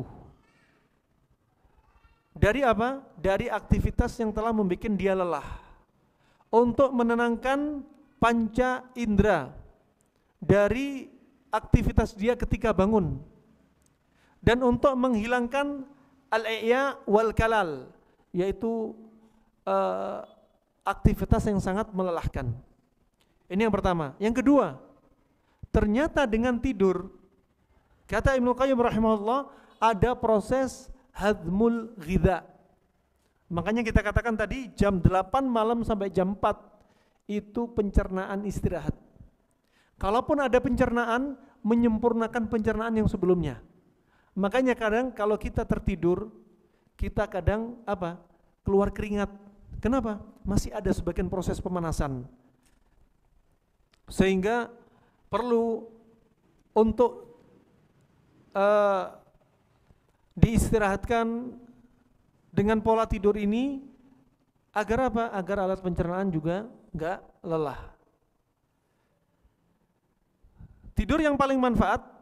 Dari apa? Dari aktivitas yang telah membuat dia lelah. Untuk menenangkan panca indera dari aktivitas dia ketika bangun. Dan untuk menghilangkan al-i'ya wal kalal, yaitu uh, aktivitas yang sangat melelahkan. Ini yang pertama. Yang kedua, ternyata dengan tidur, kata Ibnu Qayyim rahimahullah, ada proses hadmul ghidha. Makanya kita katakan tadi jam delapan malam sampai jam empat itu pencernaan istirahat. Kalaupun ada pencernaan, menyempurnakan pencernaan yang sebelumnya. Makanya kadang kalau kita tertidur, kita kadang apa? Keluar keringat. Kenapa? Masih ada sebagian proses pemanasan. Sehingga perlu untuk uh, diistirahatkan dengan pola tidur ini agar apa? Agar alat pencernaan juga enggak lelah. Tidur yang paling manfaat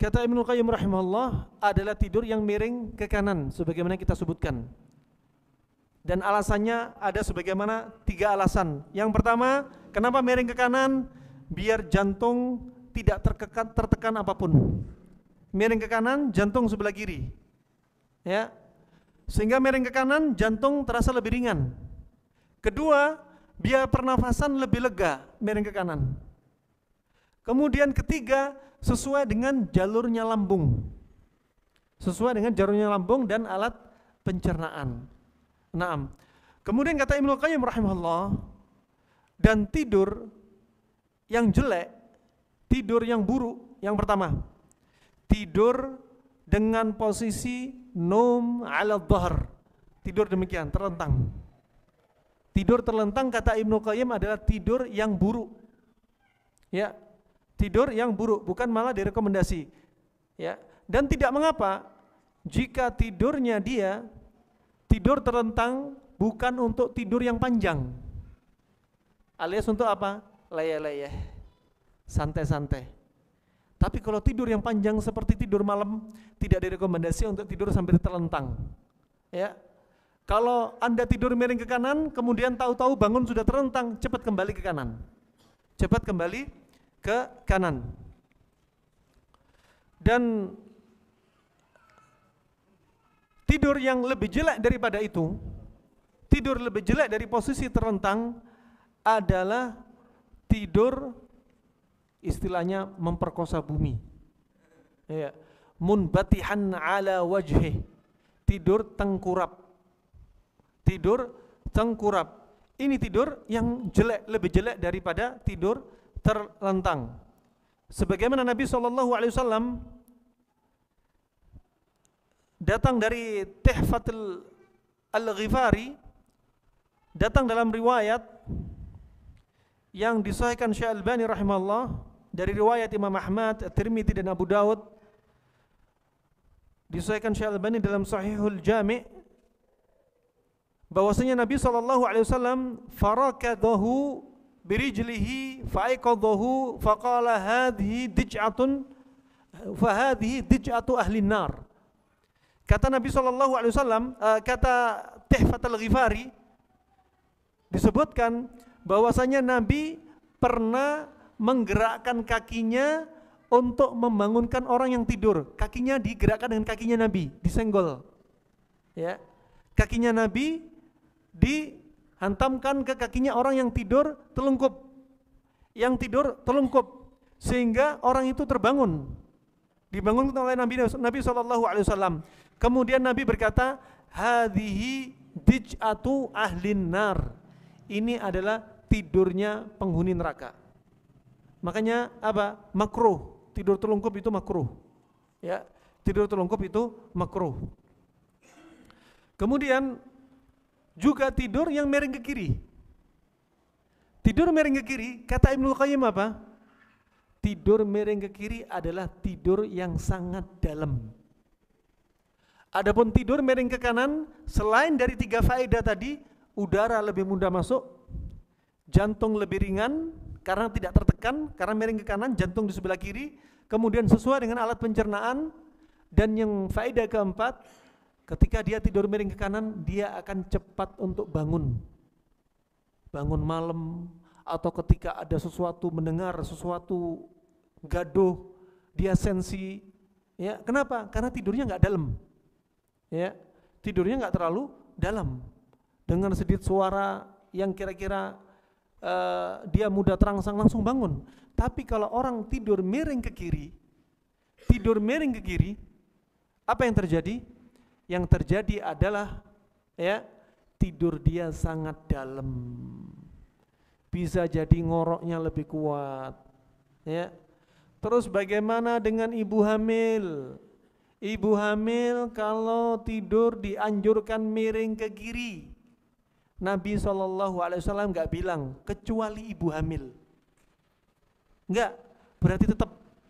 kata Ibnu Qayyim rahimahullah, adalah tidur yang miring ke kanan sebagaimana kita sebutkan. Dan alasannya ada sebagaimana tiga alasan. Yang pertama, kenapa miring ke kanan? Biar jantung tidak terkekan, tertekan apapun. Miring ke kanan, jantung sebelah kiri. Ya. Sehingga miring ke kanan, jantung terasa lebih ringan. Kedua, biar pernafasan lebih lega, miring ke kanan. Kemudian ketiga, sesuai dengan jalurnya lambung. Sesuai dengan jalurnya lambung dan alat pencernaan. Naam. Kemudian kata Ibnu Qayyim rahimahullah, dan tidur yang jelek, tidur yang buruk, yang pertama, tidur dengan posisi nom ala dhahr. Tidur demikian, terlentang. Tidur terlentang kata Ibnu Qayyim adalah tidur yang buruk. Ya, tidur yang buruk, bukan malah direkomendasi. Ya, dan tidak mengapa jika tidurnya dia tidur terlentang bukan untuk tidur yang panjang. Alias untuk apa? Leyeh-leyeh, santai-santai. Tapi kalau tidur yang panjang seperti tidur malam, tidak direkomendasi untuk tidur sambil terlentang. Ya. Kalau Anda tidur miring ke kanan, kemudian tahu-tahu bangun sudah terlentang, cepat kembali ke kanan. Cepat kembali ke kanan. Dan tidur yang lebih jelek daripada itu, tidur lebih jelek dari posisi terlentang adalah tidur istilahnya memperkosa bumi. Ya. Munbatihan ala wajhi. Tidur tengkurap. Tidur tengkurap. Ini tidur yang jelek, lebih jelek daripada tidur terlentang. Sebagaimana Nabi shallallahu alaihi wasallam datang dari Tuhfatul Al-Ghifari, datang dalam riwayat yang disahihkan Syekh Albani rahimahullah dari riwayat Imam Ahmad, At-Tirmidzi dan Abu Daud, disahihkan Syekh Albani dalam Sahihul Jami', bahwasanya Nabi sallallahu alaihi wasallam farakadahu birijlihi faiqadahu faqala hadhihi dij'atun fa hadhihi dij'atu ahli nar. Kata Nabi shallallahu alaihi wasallam, uh, kata Tuhfatul Ghifari, disebutkan bahwasanya Nabi pernah menggerakkan kakinya untuk membangunkan orang yang tidur. Kakinya digerakkan dengan kakinya Nabi, disenggol. Ya. Kakinya Nabi dihantamkan ke kakinya orang yang tidur telungkup. Yang tidur telungkup sehingga orang itu terbangun. Dibangunkan oleh Nabi Nabi sallallahu alaihi wasallam. Kemudian Nabi berkata, hadhihi dij'atu ahlin nar. Ini adalah tidurnya penghuni neraka. Makanya apa? Makruh. Tidur telungkup itu makruh. Ya, tidur telungkup itu makruh. Kemudian juga tidur yang miring ke kiri. Tidur miring ke kiri, kata Ibnu Qayyim apa? Tidur miring ke kiri adalah tidur yang sangat dalam. Adapun tidur miring ke kanan, selain dari tiga faedah tadi, udara lebih mudah masuk, jantung lebih ringan karena tidak tertekan, karena miring ke kanan, jantung di sebelah kiri, kemudian sesuai dengan alat pencernaan, dan yang faedah keempat, ketika dia tidur miring ke kanan, dia akan cepat untuk bangun. Bangun malam, atau ketika ada sesuatu, mendengar sesuatu gaduh, dia sensi. Ya, kenapa? Karena tidurnya nggak dalam. Ya, tidurnya nggak terlalu dalam. Dengan sedikit suara yang kira-kira uh, dia mudah terangsang, langsung bangun. Tapi kalau orang tidur miring ke kiri, tidur miring ke kiri, apa yang terjadi? Yang terjadi adalah ya, tidur dia sangat dalam. Bisa jadi ngoroknya lebih kuat. Ya. Terus bagaimana dengan ibu hamil? Ibu hamil kalau tidur dianjurkan miring ke kiri. Nabi shallallahu alaihi wasallam nggak bilang kecuali ibu hamil. Enggak, berarti tetap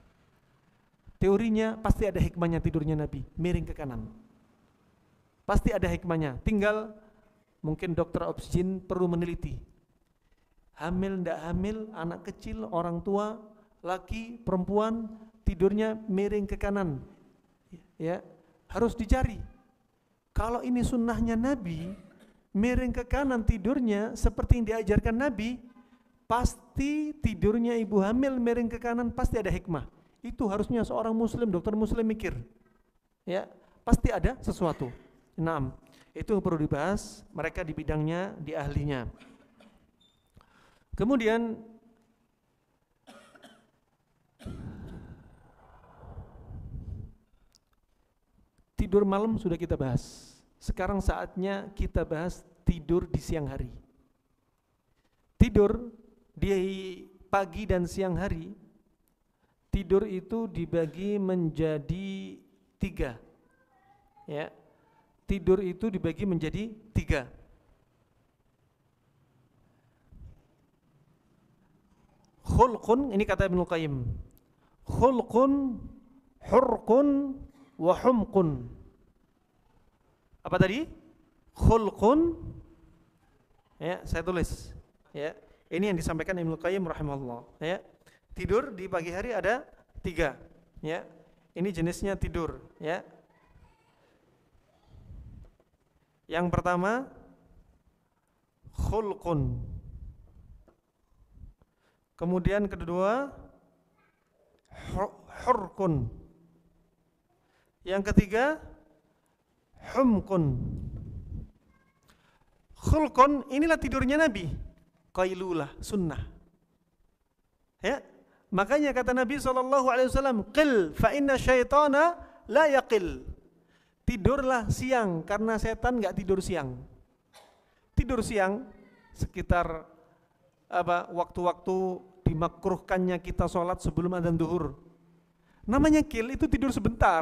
teorinya pasti ada hikmahnya tidurnya Nabi miring ke kanan. Pasti ada hikmahnya. Tinggal mungkin dokter obstetrik perlu meneliti. Hamil ndak hamil, anak kecil, orang tua, laki, perempuan, tidurnya miring ke kanan. Ya, harus dicari. Kalau ini sunnahnya Nabi, miring ke kanan tidurnya seperti yang diajarkan Nabi, pasti tidurnya ibu hamil miring ke kanan pasti ada hikmah. Itu harusnya seorang muslim, dokter muslim mikir. Ya, pasti ada sesuatu. Nah, itu perlu dibahas, mereka di bidangnya, di ahlinya. Kemudian tidur malam sudah kita bahas. Sekarang saatnya kita bahas tidur di siang hari. Tidur di pagi dan siang hari, tidur itu dibagi menjadi tiga. Ya, tidur itu dibagi menjadi tiga. Khulqun, ini kata Ibnu Qayyim. Khulqun, hurqun, wa humqun. Apa tadi? Khulqun. Ya, saya tulis. Ya, ini yang disampaikan Ibnu Qayyim rahimahullah. Ya, tidur di pagi hari ada tiga. Ya, ini jenisnya tidur. Ya, yang pertama khulqun. Kemudian kedua hurqun. Yang ketiga humqun. Khulqun inilah tidurnya Nabi, qailulah, sunnah. Ya, makanya kata Nabi sallallahu alaihi wasallam, qil fa inna syaitana la yaqil. Tidurlah siang karena setan enggak tidur siang. Tidur siang sekitar apa waktu-waktu dimakruhkannya kita sholat sebelum adzan zuhur. Namanya qil itu tidur sebentar.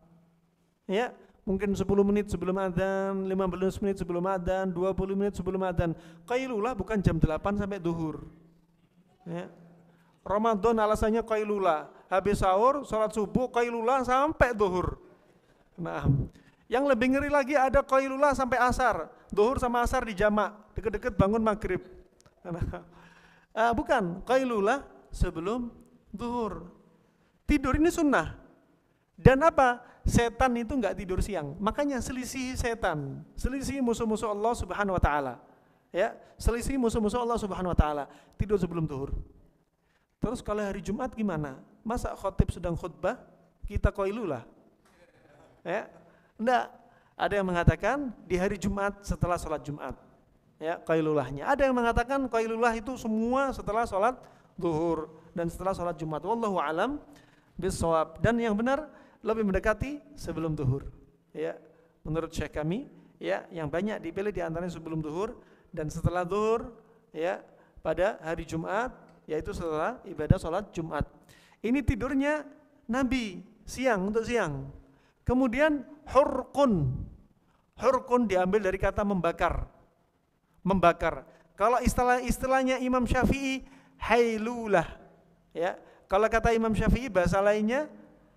Ya, mungkin sepuluh menit sebelum adzan, lima belas menit sebelum adzan, dua puluh menit sebelum adzan. Qailulah bukan jam delapan sampai zuhur. Ya. Ramadan alasannya qailulah, habis sahur, sholat subuh, qailulah sampai zuhur. Nah, yang lebih ngeri lagi ada qailulah sampai asar. Zuhur sama asar dijamak, deket-deket bangun maghrib. Nah, uh, bukan, qailulah sebelum zuhur. Tidur ini sunnah. Dan apa? Setan itu enggak tidur siang. Makanya selisih setan, selisih musuh-musuh Allah Subhanahu wa taala. Ya, selisih musuh-musuh Allah Subhanahu wa taala, tidur sebelum zuhur. Terus kalau hari Jumat gimana? Masa khotib sedang khutbah kita qailulah? Ya. Enggak. Ada yang mengatakan di hari Jumat setelah sholat Jumat. Ya, qailulahnya. Ada yang mengatakan qailulah itu semua setelah sholat zuhur dan setelah sholat Jumat. Wallahu alam bisawab. Dan yang benar lebih mendekati sebelum zuhur. Ya, menurut Syekh kami, ya, yang banyak dipilih di antaranya sebelum zuhur dan setelah zuhur, ya, pada hari Jumat, yaitu setelah ibadah sholat Jumat. Ini tidurnya Nabi siang, untuk siang. Kemudian hurqun. Hurqun diambil dari kata membakar. Membakar. Kalau istilah-istilahnya Imam Syafi'i hailulah. Ya, kalau kata Imam Syafi'i bahasa lainnya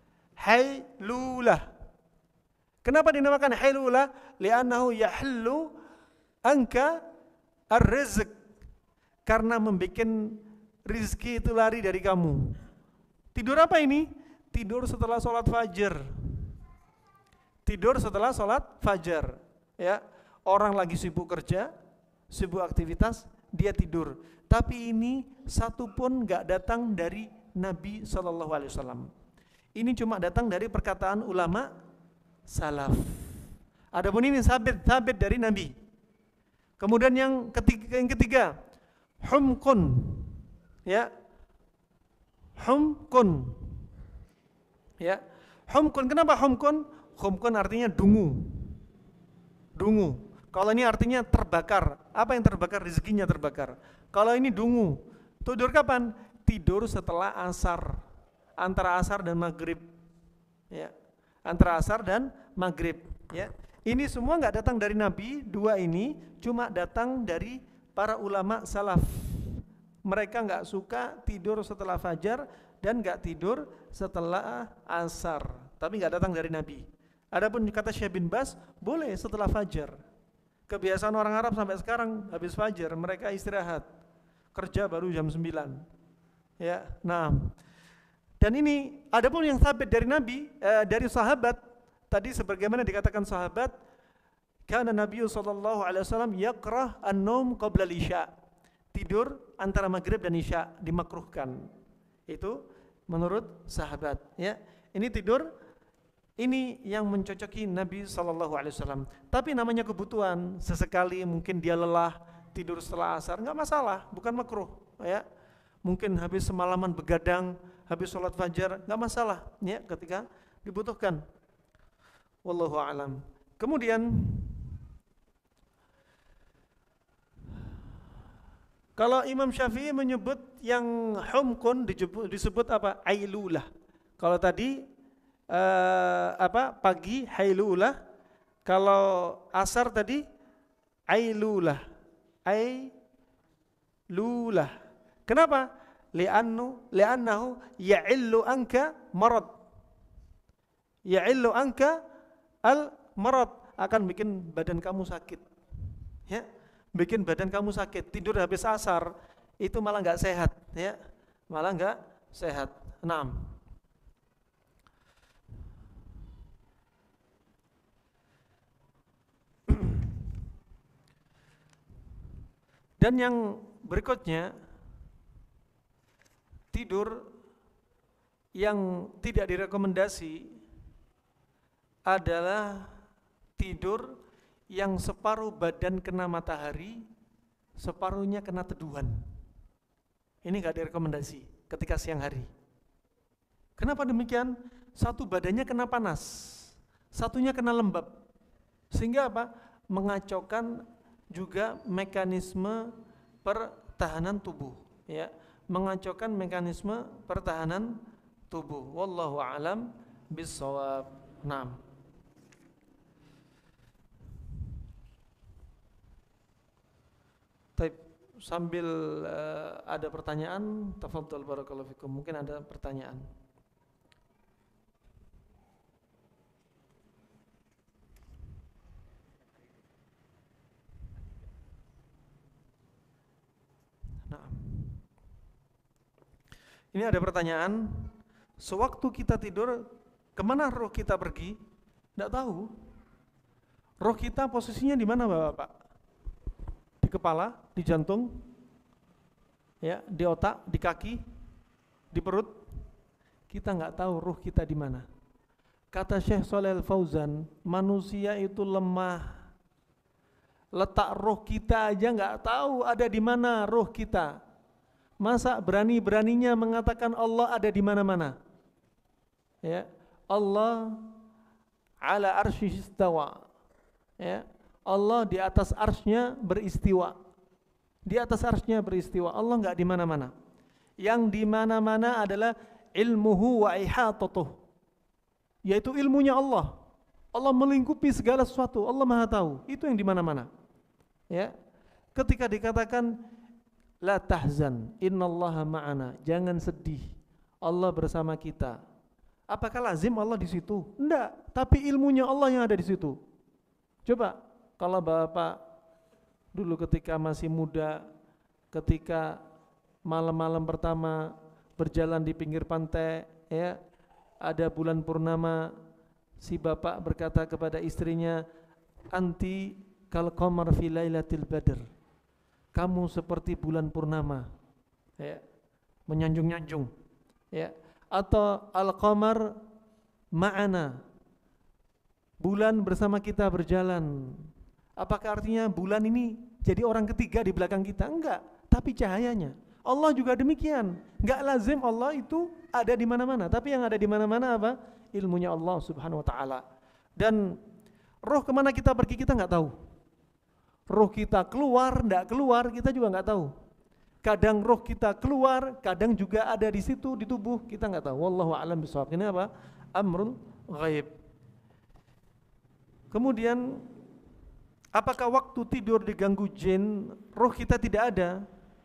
hailulah. Kenapa dinamakan hailulah? Li'annahu yahillu anka ar-rizq. Karena membuat rizki itu lari dari kamu. Tidur apa ini? Tidur setelah sholat fajar. Tidur setelah sholat fajar. Ya, orang lagi sibuk kerja, sibuk aktivitas, dia tidur. Tapi ini satu pun nggak datang dari Nabi Shallallahu Alaihi Wasallam. Ini cuma datang dari perkataan ulama salaf. Adapun ini sabit sabit dari Nabi. Kemudian yang ketiga, yang ketiga humqun. Ya, humqun. Ya, humqun. Kenapa humqun? Humqun artinya dungu. Dungu. Kalau ini artinya terbakar. Apa yang terbakar? Rezekinya terbakar. Kalau ini dungu. Tidur kapan? Tidur setelah asar. Antara asar dan maghrib. Ya. Antara asar dan maghrib. Ya. Ini semua enggak datang dari Nabi. Dua ini cuma datang dari para ulama salaf. Mereka enggak suka tidur setelah fajar dan enggak tidur setelah asar. Tapi enggak datang dari Nabi. Adapun kata Syekh bin Bas, boleh setelah fajar. Kebiasaan orang Arab sampai sekarang habis fajar mereka istirahat. Kerja baru jam sembilan. Ya, nah. Dan ini adapun yang sabit dari Nabi, eh, dari sahabat, tadi sebagaimana dikatakan sahabat, kana Nabi sallallahu alaihi wasallam yakrah an-naum qabla al-isya. Tidur antara maghrib dan isya dimakruhkan. Itu menurut sahabat, ya. Ini tidur ini yang mencocoki Nabi sallallahu alaihi wasallam. Tapi namanya kebutuhan, sesekali mungkin dia lelah tidur setelah asar, enggak masalah, bukan makruh, ya. Mungkin habis semalaman begadang, habis sholat fajar, enggak masalah, ya, ketika dibutuhkan. Wallahu a'lam. Kemudian kalau Imam Syafi'i menyebut yang humkun disebut, disebut apa? Ailulah. Kalau tadi uh, apa? Pagi hailulah. Kalau asar tadi ailulah. Ailulah. Kenapa? Li'annu li'annahu ya'illu anka marad. Ya'illu anka al marad, akan bikin badan kamu sakit. Ya. Bikin badan kamu sakit, tidur habis asar itu malah enggak sehat, ya. Malah enggak sehat. Naam. Dan yang berikutnya, tidur yang tidak direkomendasi adalah tidur yang separuh badan kena matahari, separuhnya kena teduhan. Ini enggak direkomendasi ketika siang hari. Kenapa demikian? Satu badannya kena panas, satunya kena lembab. Sehingga apa? Mengacaukan juga mekanisme pertahanan tubuh, ya. Mengacaukan mekanisme pertahanan tubuh. Wallahu a'lam bissawab. Naam. Taib, sambil uh, ada pertanyaan, tafadhal barakallahu fikum. Mungkin ada pertanyaan. Nah. Ini ada pertanyaan, sewaktu kita tidur, kemana roh kita pergi? Tidak tahu. Roh kita posisinya di mana, Bapak? Di kepala, di jantung, ya, di otak, di kaki, di perut. Kita nggak tahu roh kita di mana. Kata Syekh Shalih Al-Fauzan, manusia itu lemah. Letak roh kita aja nggak tahu ada di mana roh kita. Masa berani-beraninya mengatakan Allah ada di mana-mana? Ya, Allah ala arsy istawa. Ya, Allah di atas arsy-Nya beristiwa. Di atas arsy-Nya beristiwa. Allah enggak di mana-mana. Yang di mana-mana adalah ilmuhu wa ihatatuh. Yaitu ilmunya Allah. Allah melingkupi segala sesuatu. Allah Maha tahu. Itu yang di mana-mana. Ya. Ketika dikatakan la tahzan, innallaha ma'ana, jangan sedih, Allah bersama kita. Apakah lazim Allah di situ? Enggak, tapi ilmunya Allah yang ada di situ. Coba kalau Bapak dulu ketika masih muda, ketika malam-malam pertama berjalan di pinggir pantai, ya, ada bulan purnama, si Bapak berkata kepada istrinya, anti kal qamar fi lailatul badr. Kamu seperti bulan purnama, ya, menyanjung-nyanjung, ya. Atau al-qamar ma'ana, bulan bersama kita berjalan. Apakah artinya bulan ini jadi orang ketiga di belakang kita? Enggak, tapi cahayanya. Allah juga demikian. Enggak lazim Allah itu ada di mana-mana, tapi yang ada di mana-mana apa? Ilmunya Allah Subhanahu wa taala. Dan roh kemana kita pergi kita enggak tahu. Roh kita keluar, enggak keluar, kita juga enggak tahu. Kadang roh kita keluar, kadang juga ada di situ di tubuh, kita enggak tahu. Wallahu a'lam bishawab. Ini apa? Amrul ghaib. Kemudian, apakah waktu tidur diganggu jin, roh kita tidak ada?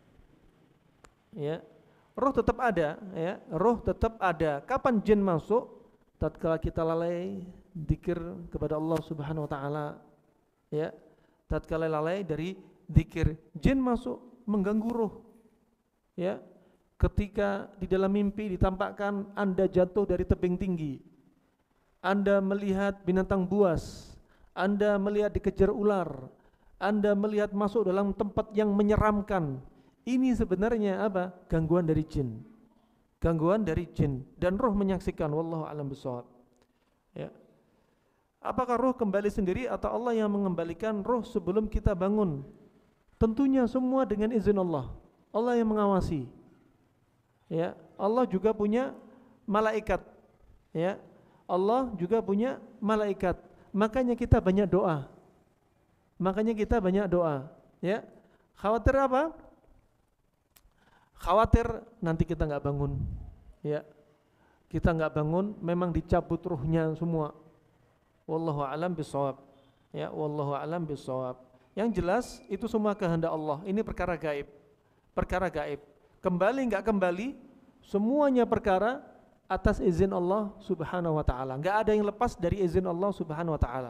Ya, roh tetap ada, ya. Roh tetap ada. Kapan jin masuk? Tatkala kita lalai zikir kepada Allah Subhanahu wa taala. Ya. Tatkala lalai dari zikir, jin masuk mengganggu roh. Ya. ketika di dalam mimpi ditampakkan Anda jatuh dari tebing tinggi, Anda melihat binatang buas, Anda melihat dikejar ular, Anda melihat masuk dalam tempat yang menyeramkan. Ini sebenarnya apa? Gangguan dari jin. Gangguan dari jin dan roh menyaksikan. Wallahu a'lam bishawab. Ya. Apakah roh kembali sendiri atau Allah yang mengembalikan roh sebelum kita bangun? Tentunya semua dengan izin Allah. Allah yang mengawasi. Ya, Allah juga punya malaikat. Ya. Allah juga punya malaikat. Makanya kita banyak doa. Makanya kita banyak doa. Ya. Khawatir apa? Khawatir nanti kita nggak bangun. Ya. Kita nggak bangun, memang dicabut ruhnya semua. Wallahu a'lam bishawab. Ya, wallahu a'lam bishawab. Yang jelas itu semua kehendak Allah. Ini perkara gaib. Perkara gaib. Kembali enggak kembali, semuanya perkara atas izin Allah Subhanahu wa taala. Enggak ada yang lepas dari izin Allah Subhanahu wa taala.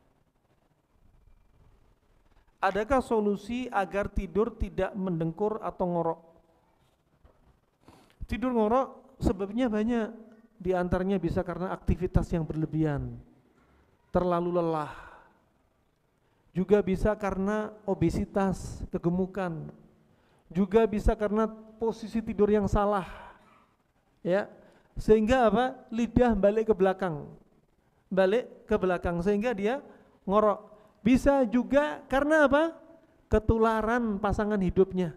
Adakah solusi agar tidur tidak mendengkur atau ngorok? Tidur ngorok sebabnya banyak. Di antaranya bisa karena aktivitas yang berlebihan, terlalu lelah. Juga bisa karena obesitas, kegemukan. Juga bisa karena posisi tidur yang salah. Ya, sehingga apa? Lidah balik ke belakang. Balik ke belakang sehingga dia ngorok. Bisa juga karena apa? Ketularan pasangan hidupnya.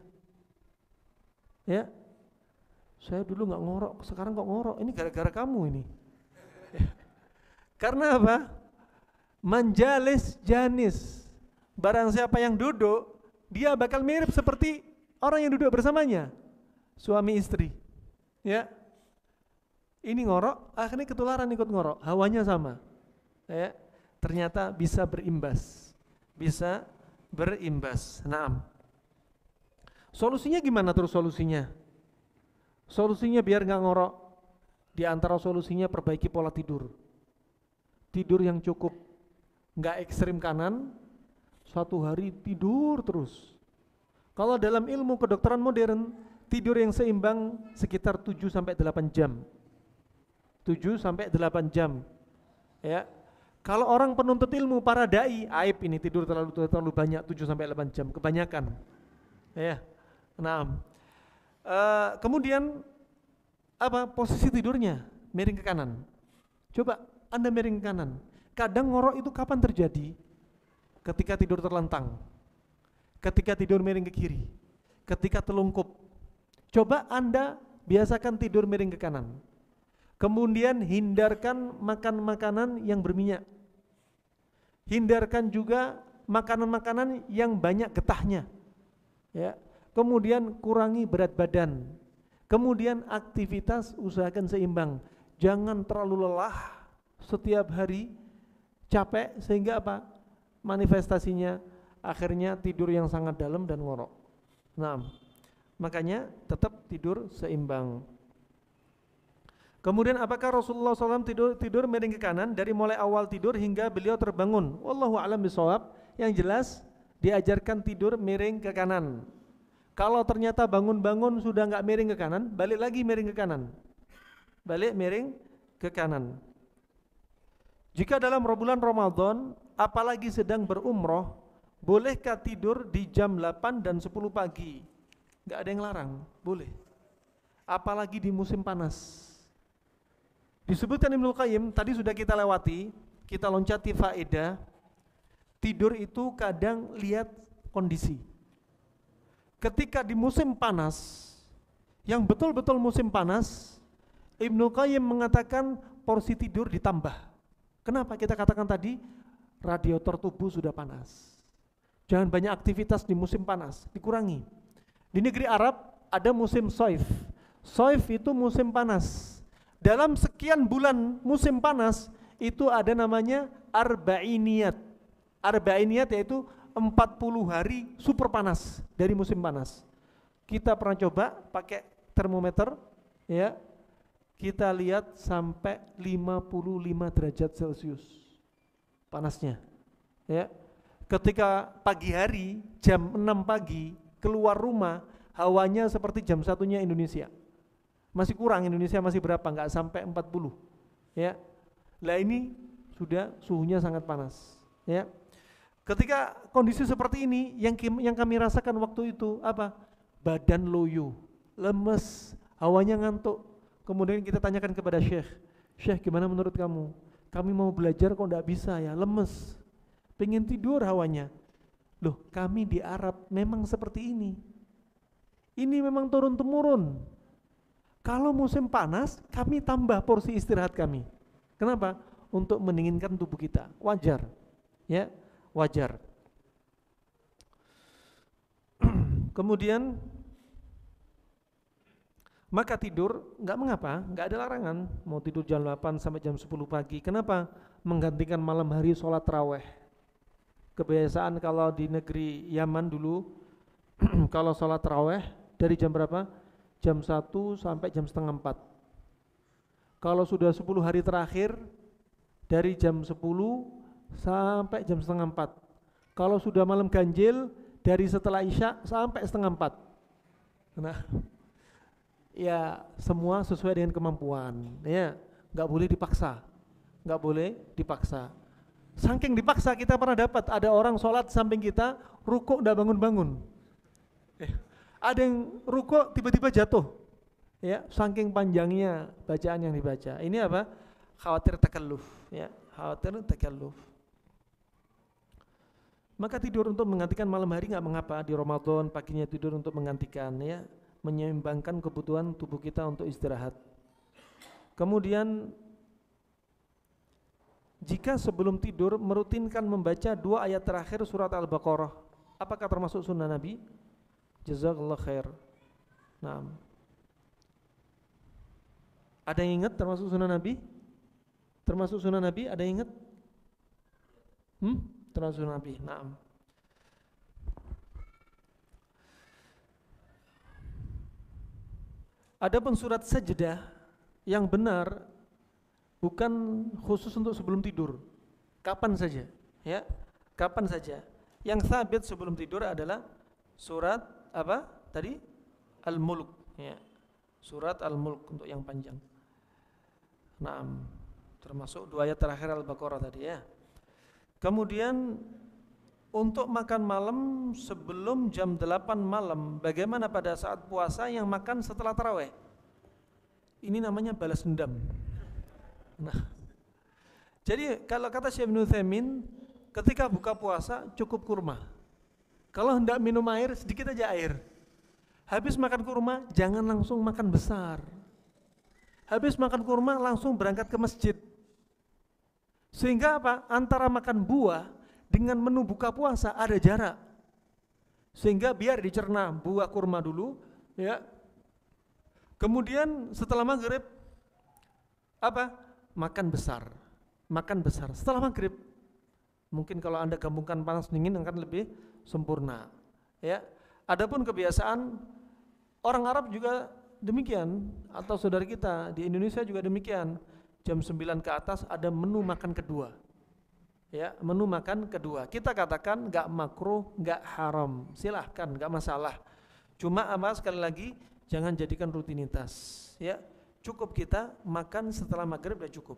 Ya. Saya dulu nggak ngorok, sekarang kok ngorok. Ini gara-gara kamu ini. Ya. Karena apa? Manjalis janis. Barang siapa yang duduk, dia bakal mirip seperti orang yang duduk bersamanya. Suami istri. Ya. Ini ngorok, akhirnya ketularan ikut ngorok. Hawanya sama. Ya. Ternyata bisa berimbas. Bisa berimbas. Naam. Solusinya gimana terus solusinya? Solusinya biar nggak ngorok. Di antara solusinya perbaiki pola tidur. Tidur yang cukup, nggak ekstrim kanan. Suatu hari tidur terus. Kalau dalam ilmu kedokteran modern, tidur yang seimbang sekitar tujuh sampai delapan jam. tujuh sampai delapan jam. Ya. Kalau orang penuntut ilmu, para dai, aib ini tidur terlalu terlalu banyak, tujuh sampai delapan jam, kebanyakan. Ya. Nah, Uh, kemudian apa posisi tidurnya? Miring ke kanan. Coba Anda miring ke kanan. Kadang ngorok itu kapan terjadi? Ketika tidur terlentang, ketika tidur miring ke kiri, ketika telungkup. Coba Anda biasakan tidur miring ke kanan. Kemudian hindarkan makan makanan yang berminyak. Hindarkan juga makanan-makanan yang banyak getahnya. Ya. Kemudian kurangi berat badan. Kemudian aktivitas usahakan seimbang. Jangan terlalu lelah setiap hari, capek sehingga apa? Manifestasinya akhirnya tidur yang sangat dalam dan ngorok. Nah, makanya tetap tidur seimbang. Kemudian apakah Rasulullah shallallahu alaihi wasallam tidur tidur miring ke kanan dari mulai awal tidur hingga beliau terbangun? Wallahu a'lam bishawab. Yang jelas diajarkan tidur miring ke kanan. Kalau ternyata bangun-bangun sudah nggak miring ke kanan, balik lagi miring ke kanan. Balik miring ke kanan. Jika dalam bulan Ramadan, apalagi sedang berumroh, bolehkah tidur di jam delapan dan sepuluh pagi? Nggak ada yang larang, boleh. Apalagi di musim panas. Disebutkan Ibnul Qayyim, tadi sudah kita lewati, kita loncati faedah. Tidur itu kadang lihat kondisi. Ketika di musim panas, yang betul-betul musim panas, Ibnu Qayyim mengatakan porsi tidur ditambah. Kenapa kita katakan tadi radiator tubuh sudah panas? Jangan banyak aktivitas di musim panas, dikurangi. Di negeri Arab ada musim soif. Soif itu musim panas. Dalam sekian bulan musim panas itu ada namanya arba'iniyat. Arba'iniyat yaitu empat puluh hari super panas dari musim panas. Kita pernah coba pakai termometer, ya. Kita lihat sampai lima puluh lima derajat Celcius panasnya. Ya. Ketika pagi hari jam enam pagi keluar rumah, hawanya seperti jam satunya Indonesia. Masih kurang, Indonesia masih berapa? Nggak sampai empat puluh. Ya. Lah ini sudah suhunya sangat panas. Ya. Ketika kondisi seperti ini, yang yang kami rasakan waktu itu apa? Badan loyo, lemes, hawanya ngantuk. Kemudian kita tanyakan kepada Syekh, Syekh gimana menurut kamu? Kami mau belajar kok enggak bisa ya, lemes, pengen tidur hawanya. Loh, kami di Arab memang seperti ini. Ini memang turun-temurun. Kalau musim panas, kami tambah porsi istirahat kami. Kenapa? Untuk mendinginkan tubuh kita. Wajar, ya, wajar. Kemudian maka tidur nggak mengapa, nggak ada larangan. Mau tidur jam delapan sampai jam sepuluh pagi. Kenapa? Menggantikan malam hari sholat tarawih. Kebiasaan kalau di negeri Yaman dulu, kalau sholat tarawih dari jam berapa? Jam satu sampai jam setengah empat. Kalau sudah sepuluh hari terakhir, dari jam sepuluh sampai jam setengah empat. Kalau sudah malam ganjil, dari setelah Isya sampai setengah empat. Nah, ya semua sesuai dengan kemampuan, ya, nggak boleh dipaksa, nggak boleh dipaksa. Saking dipaksa kita pernah dapat ada orang sholat samping kita, rukuk nggak bangun-bangun. Eh, ada yang rukuk tiba-tiba jatuh, ya, saking panjangnya bacaan yang dibaca. Ini apa? Khawatir takalluf, ya, khawatir takalluf. Maka tidur untuk menggantikan malam hari nggak mengapa. Di Ramadan paginya tidur untuk menggantikan, ya, menyeimbangkan kebutuhan tubuh kita untuk istirahat. Kemudian jika sebelum tidur merutinkan membaca dua ayat terakhir surat Al-Baqarah, apakah termasuk sunnah Nabi? Jazakallah khair. Nah, ada yang ingat termasuk sunnah Nabi? Termasuk sunnah Nabi? Ada yang ingat? Hmm? Termasuk sunnah Nabi. Nah, adapun surat sajdah yang benar bukan khusus untuk sebelum tidur, kapan saja, ya, kapan saja. Yang sabit sebelum tidur adalah surat apa tadi? Al-Mulk, ya, surat Al-Mulk untuk yang panjang. Nah, termasuk dua ayat terakhir Al-Baqarah tadi, ya. Kemudian untuk makan malam sebelum jam delapan malam, bagaimana pada saat puasa yang makan setelah tarawih? Ini namanya balas dendam. Nah, jadi kalau kata Syekh Ibnu Utsaimin, ketika buka puasa cukup kurma. Kalau hendak minum air, sedikit aja air. Habis makan kurma, jangan langsung makan besar. Habis makan kurma, langsung berangkat ke masjid. Sehingga apa? Antara makan buah dengan menu buka puasa ada jarak. Sehingga biar dicerna buah kurma dulu, ya. Kemudian setelah maghrib, apa? Makan besar, makan besar setelah maghrib. Mungkin kalau Anda gabungkan panas dingin akan lebih sempurna, ya. Adapun kebiasaan orang Arab juga demikian, atau saudara kita di Indonesia juga demikian. Jam sembilan ke atas ada menu makan kedua, ya, menu makan kedua. Kita katakan nggak makruh, nggak haram, silahkan, nggak masalah. Cuma apa, sekali lagi jangan jadikan rutinitas, ya. Cukup kita makan setelah maghrib sudah cukup.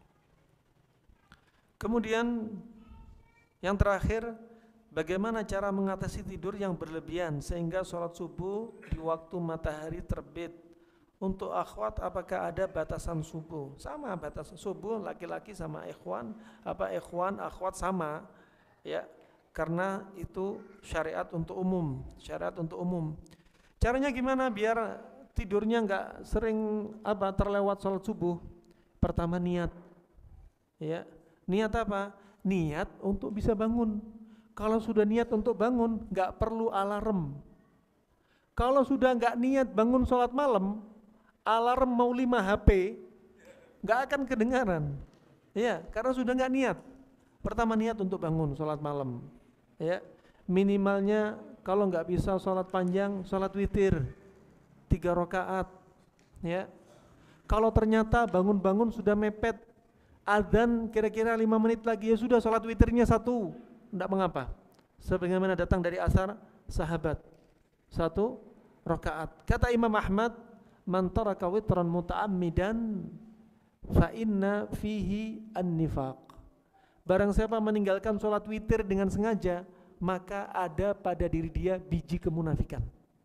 Kemudian yang terakhir, bagaimana cara mengatasi tidur yang berlebihan sehingga sholat subuh di waktu matahari terbit? Untuk akhwat, apakah ada batasan subuh? Sama, batasan subuh laki-laki sama ikhwan, apa ikhwan akhwat sama, ya, karena itu syariat untuk umum, syariat untuk umum. Caranya gimana biar tidurnya enggak sering apa terlewat sholat subuh? Pertama niat, ya, niat apa? Niat untuk bisa bangun. Kalau sudah niat untuk bangun, enggak perlu alarm. Kalau sudah enggak niat bangun sholat malam, alarm mau lima H P enggak akan kedengaran, ya, karena sudah enggak niat. Pertama niat untuk bangun sholat malam, ya, minimalnya kalau enggak bisa sholat panjang, sholat witir tiga rakaat, ya. Kalau ternyata bangun-bangun sudah mepet azan kira-kira lima menit lagi, ya sudah sholat witirnya satu, enggak mengapa. Sebagaimana datang dari asar sahabat, satu rakaat. Kata Imam Ahmad, man taraka witran muta'ammidan fa inna fihi an-nifaq. Barang siapa meninggalkan sholat witir dengan sengaja, maka ada pada diri dia biji kemunafikan.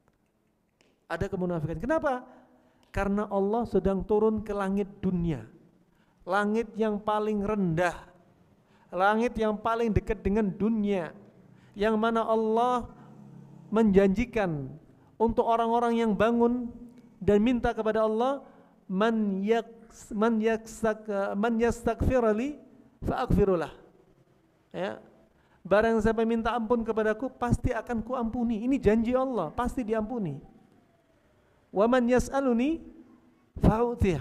Ada kemunafikan. Kenapa? Karena Allah sedang turun ke langit dunia, langit yang paling rendah, langit yang paling dekat dengan dunia, yang mana Allah menjanjikan untuk orang-orang yang bangun dan minta kepada Allah, man yaks man yaksak man yastaghfirli fa aghfirullah. Ya. Barang siapa minta ampun kepadaku, pasti akan kuampuni. Ini janji Allah, pasti diampuni. Wa man yas'aluni fa'utiyah.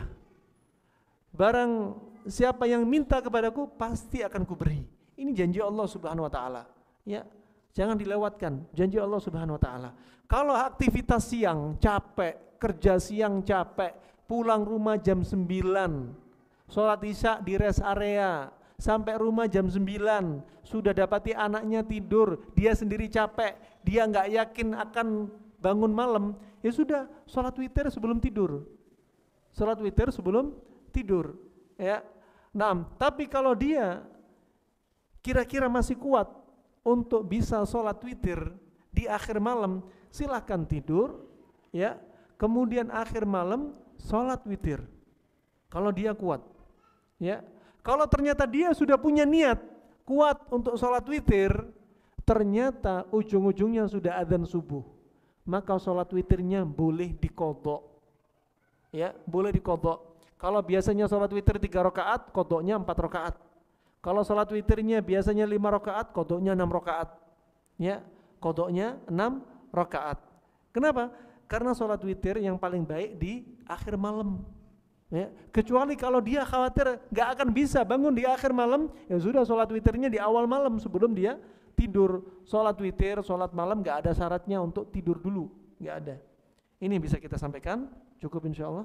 Barang siapa yang minta kepadaku, pasti akan kuberi. Ini janji Allah Subhanahu wa taala. Ya. Jangan dilewatkan janji Allah Subhanahu wa taala. Kalau aktivitas siang capek, kerja siang capek, pulang rumah jam sembilan, sholat isya di rest area, sampai rumah jam sembilan, sudah dapati anaknya tidur, dia sendiri capek, dia nggak yakin akan bangun malam, ya sudah sholat witir sebelum tidur. Sholat witir sebelum tidur, ya. Nah, tapi kalau dia kira-kira masih kuat untuk bisa sholat witir di akhir malam, silahkan tidur, ya. Kemudian akhir malam sholat witir. Kalau dia kuat, ya. Kalau ternyata dia sudah punya niat kuat untuk sholat witir, ternyata ujung-ujungnya sudah adzan subuh, maka sholat witirnya boleh diqadha, ya, boleh diqadha. Kalau biasanya sholat witir tiga rakaat, qadhanya empat rakaat. Kalau sholat witirnya biasanya lima rakaat, qadhanya enam rakaat, ya, qadhanya enam rakaat. Kenapa? Karena sholat witir yang paling baik di akhir malam, ya. Kecuali kalau dia khawatir gak akan bisa bangun di akhir malam, ya sudah sholat witirnya di awal malam sebelum dia tidur. Sholat witir, sholat malam gak ada syaratnya untuk tidur dulu, gak ada. Ini bisa kita sampaikan, cukup insya Allah.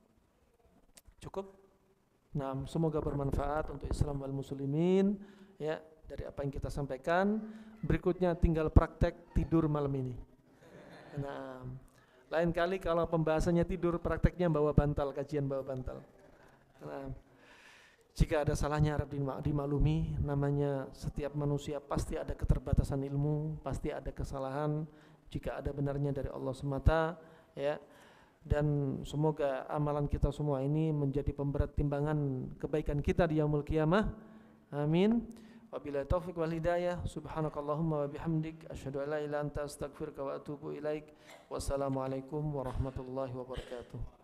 Cukup. Nah, semoga bermanfaat untuk Islam wal muslimin, ya, dari apa yang kita sampaikan. Berikutnya tinggal praktek tidur malam ini. Nah, lain kali kalau pembahasannya tidur, prakteknya bawa bantal, kajian bawa bantal. Nah, jika ada salahnya harap dimaklumi, namanya setiap manusia pasti ada keterbatasan ilmu, pasti ada kesalahan. Jika ada benarnya dari Allah semata, ya. Dan semoga amalan kita semua ini menjadi pemberat timbangan kebaikan kita di yaumul qiyamah. Amin. Wabillahi taufiq wal hidayah. Subhanakallahumma wa bihamdik, asyhadu an la ilaha illa anta, astaghfiruka wa atubu ilaik. Wassalamualaikum warahmatullahi wabarakatuh.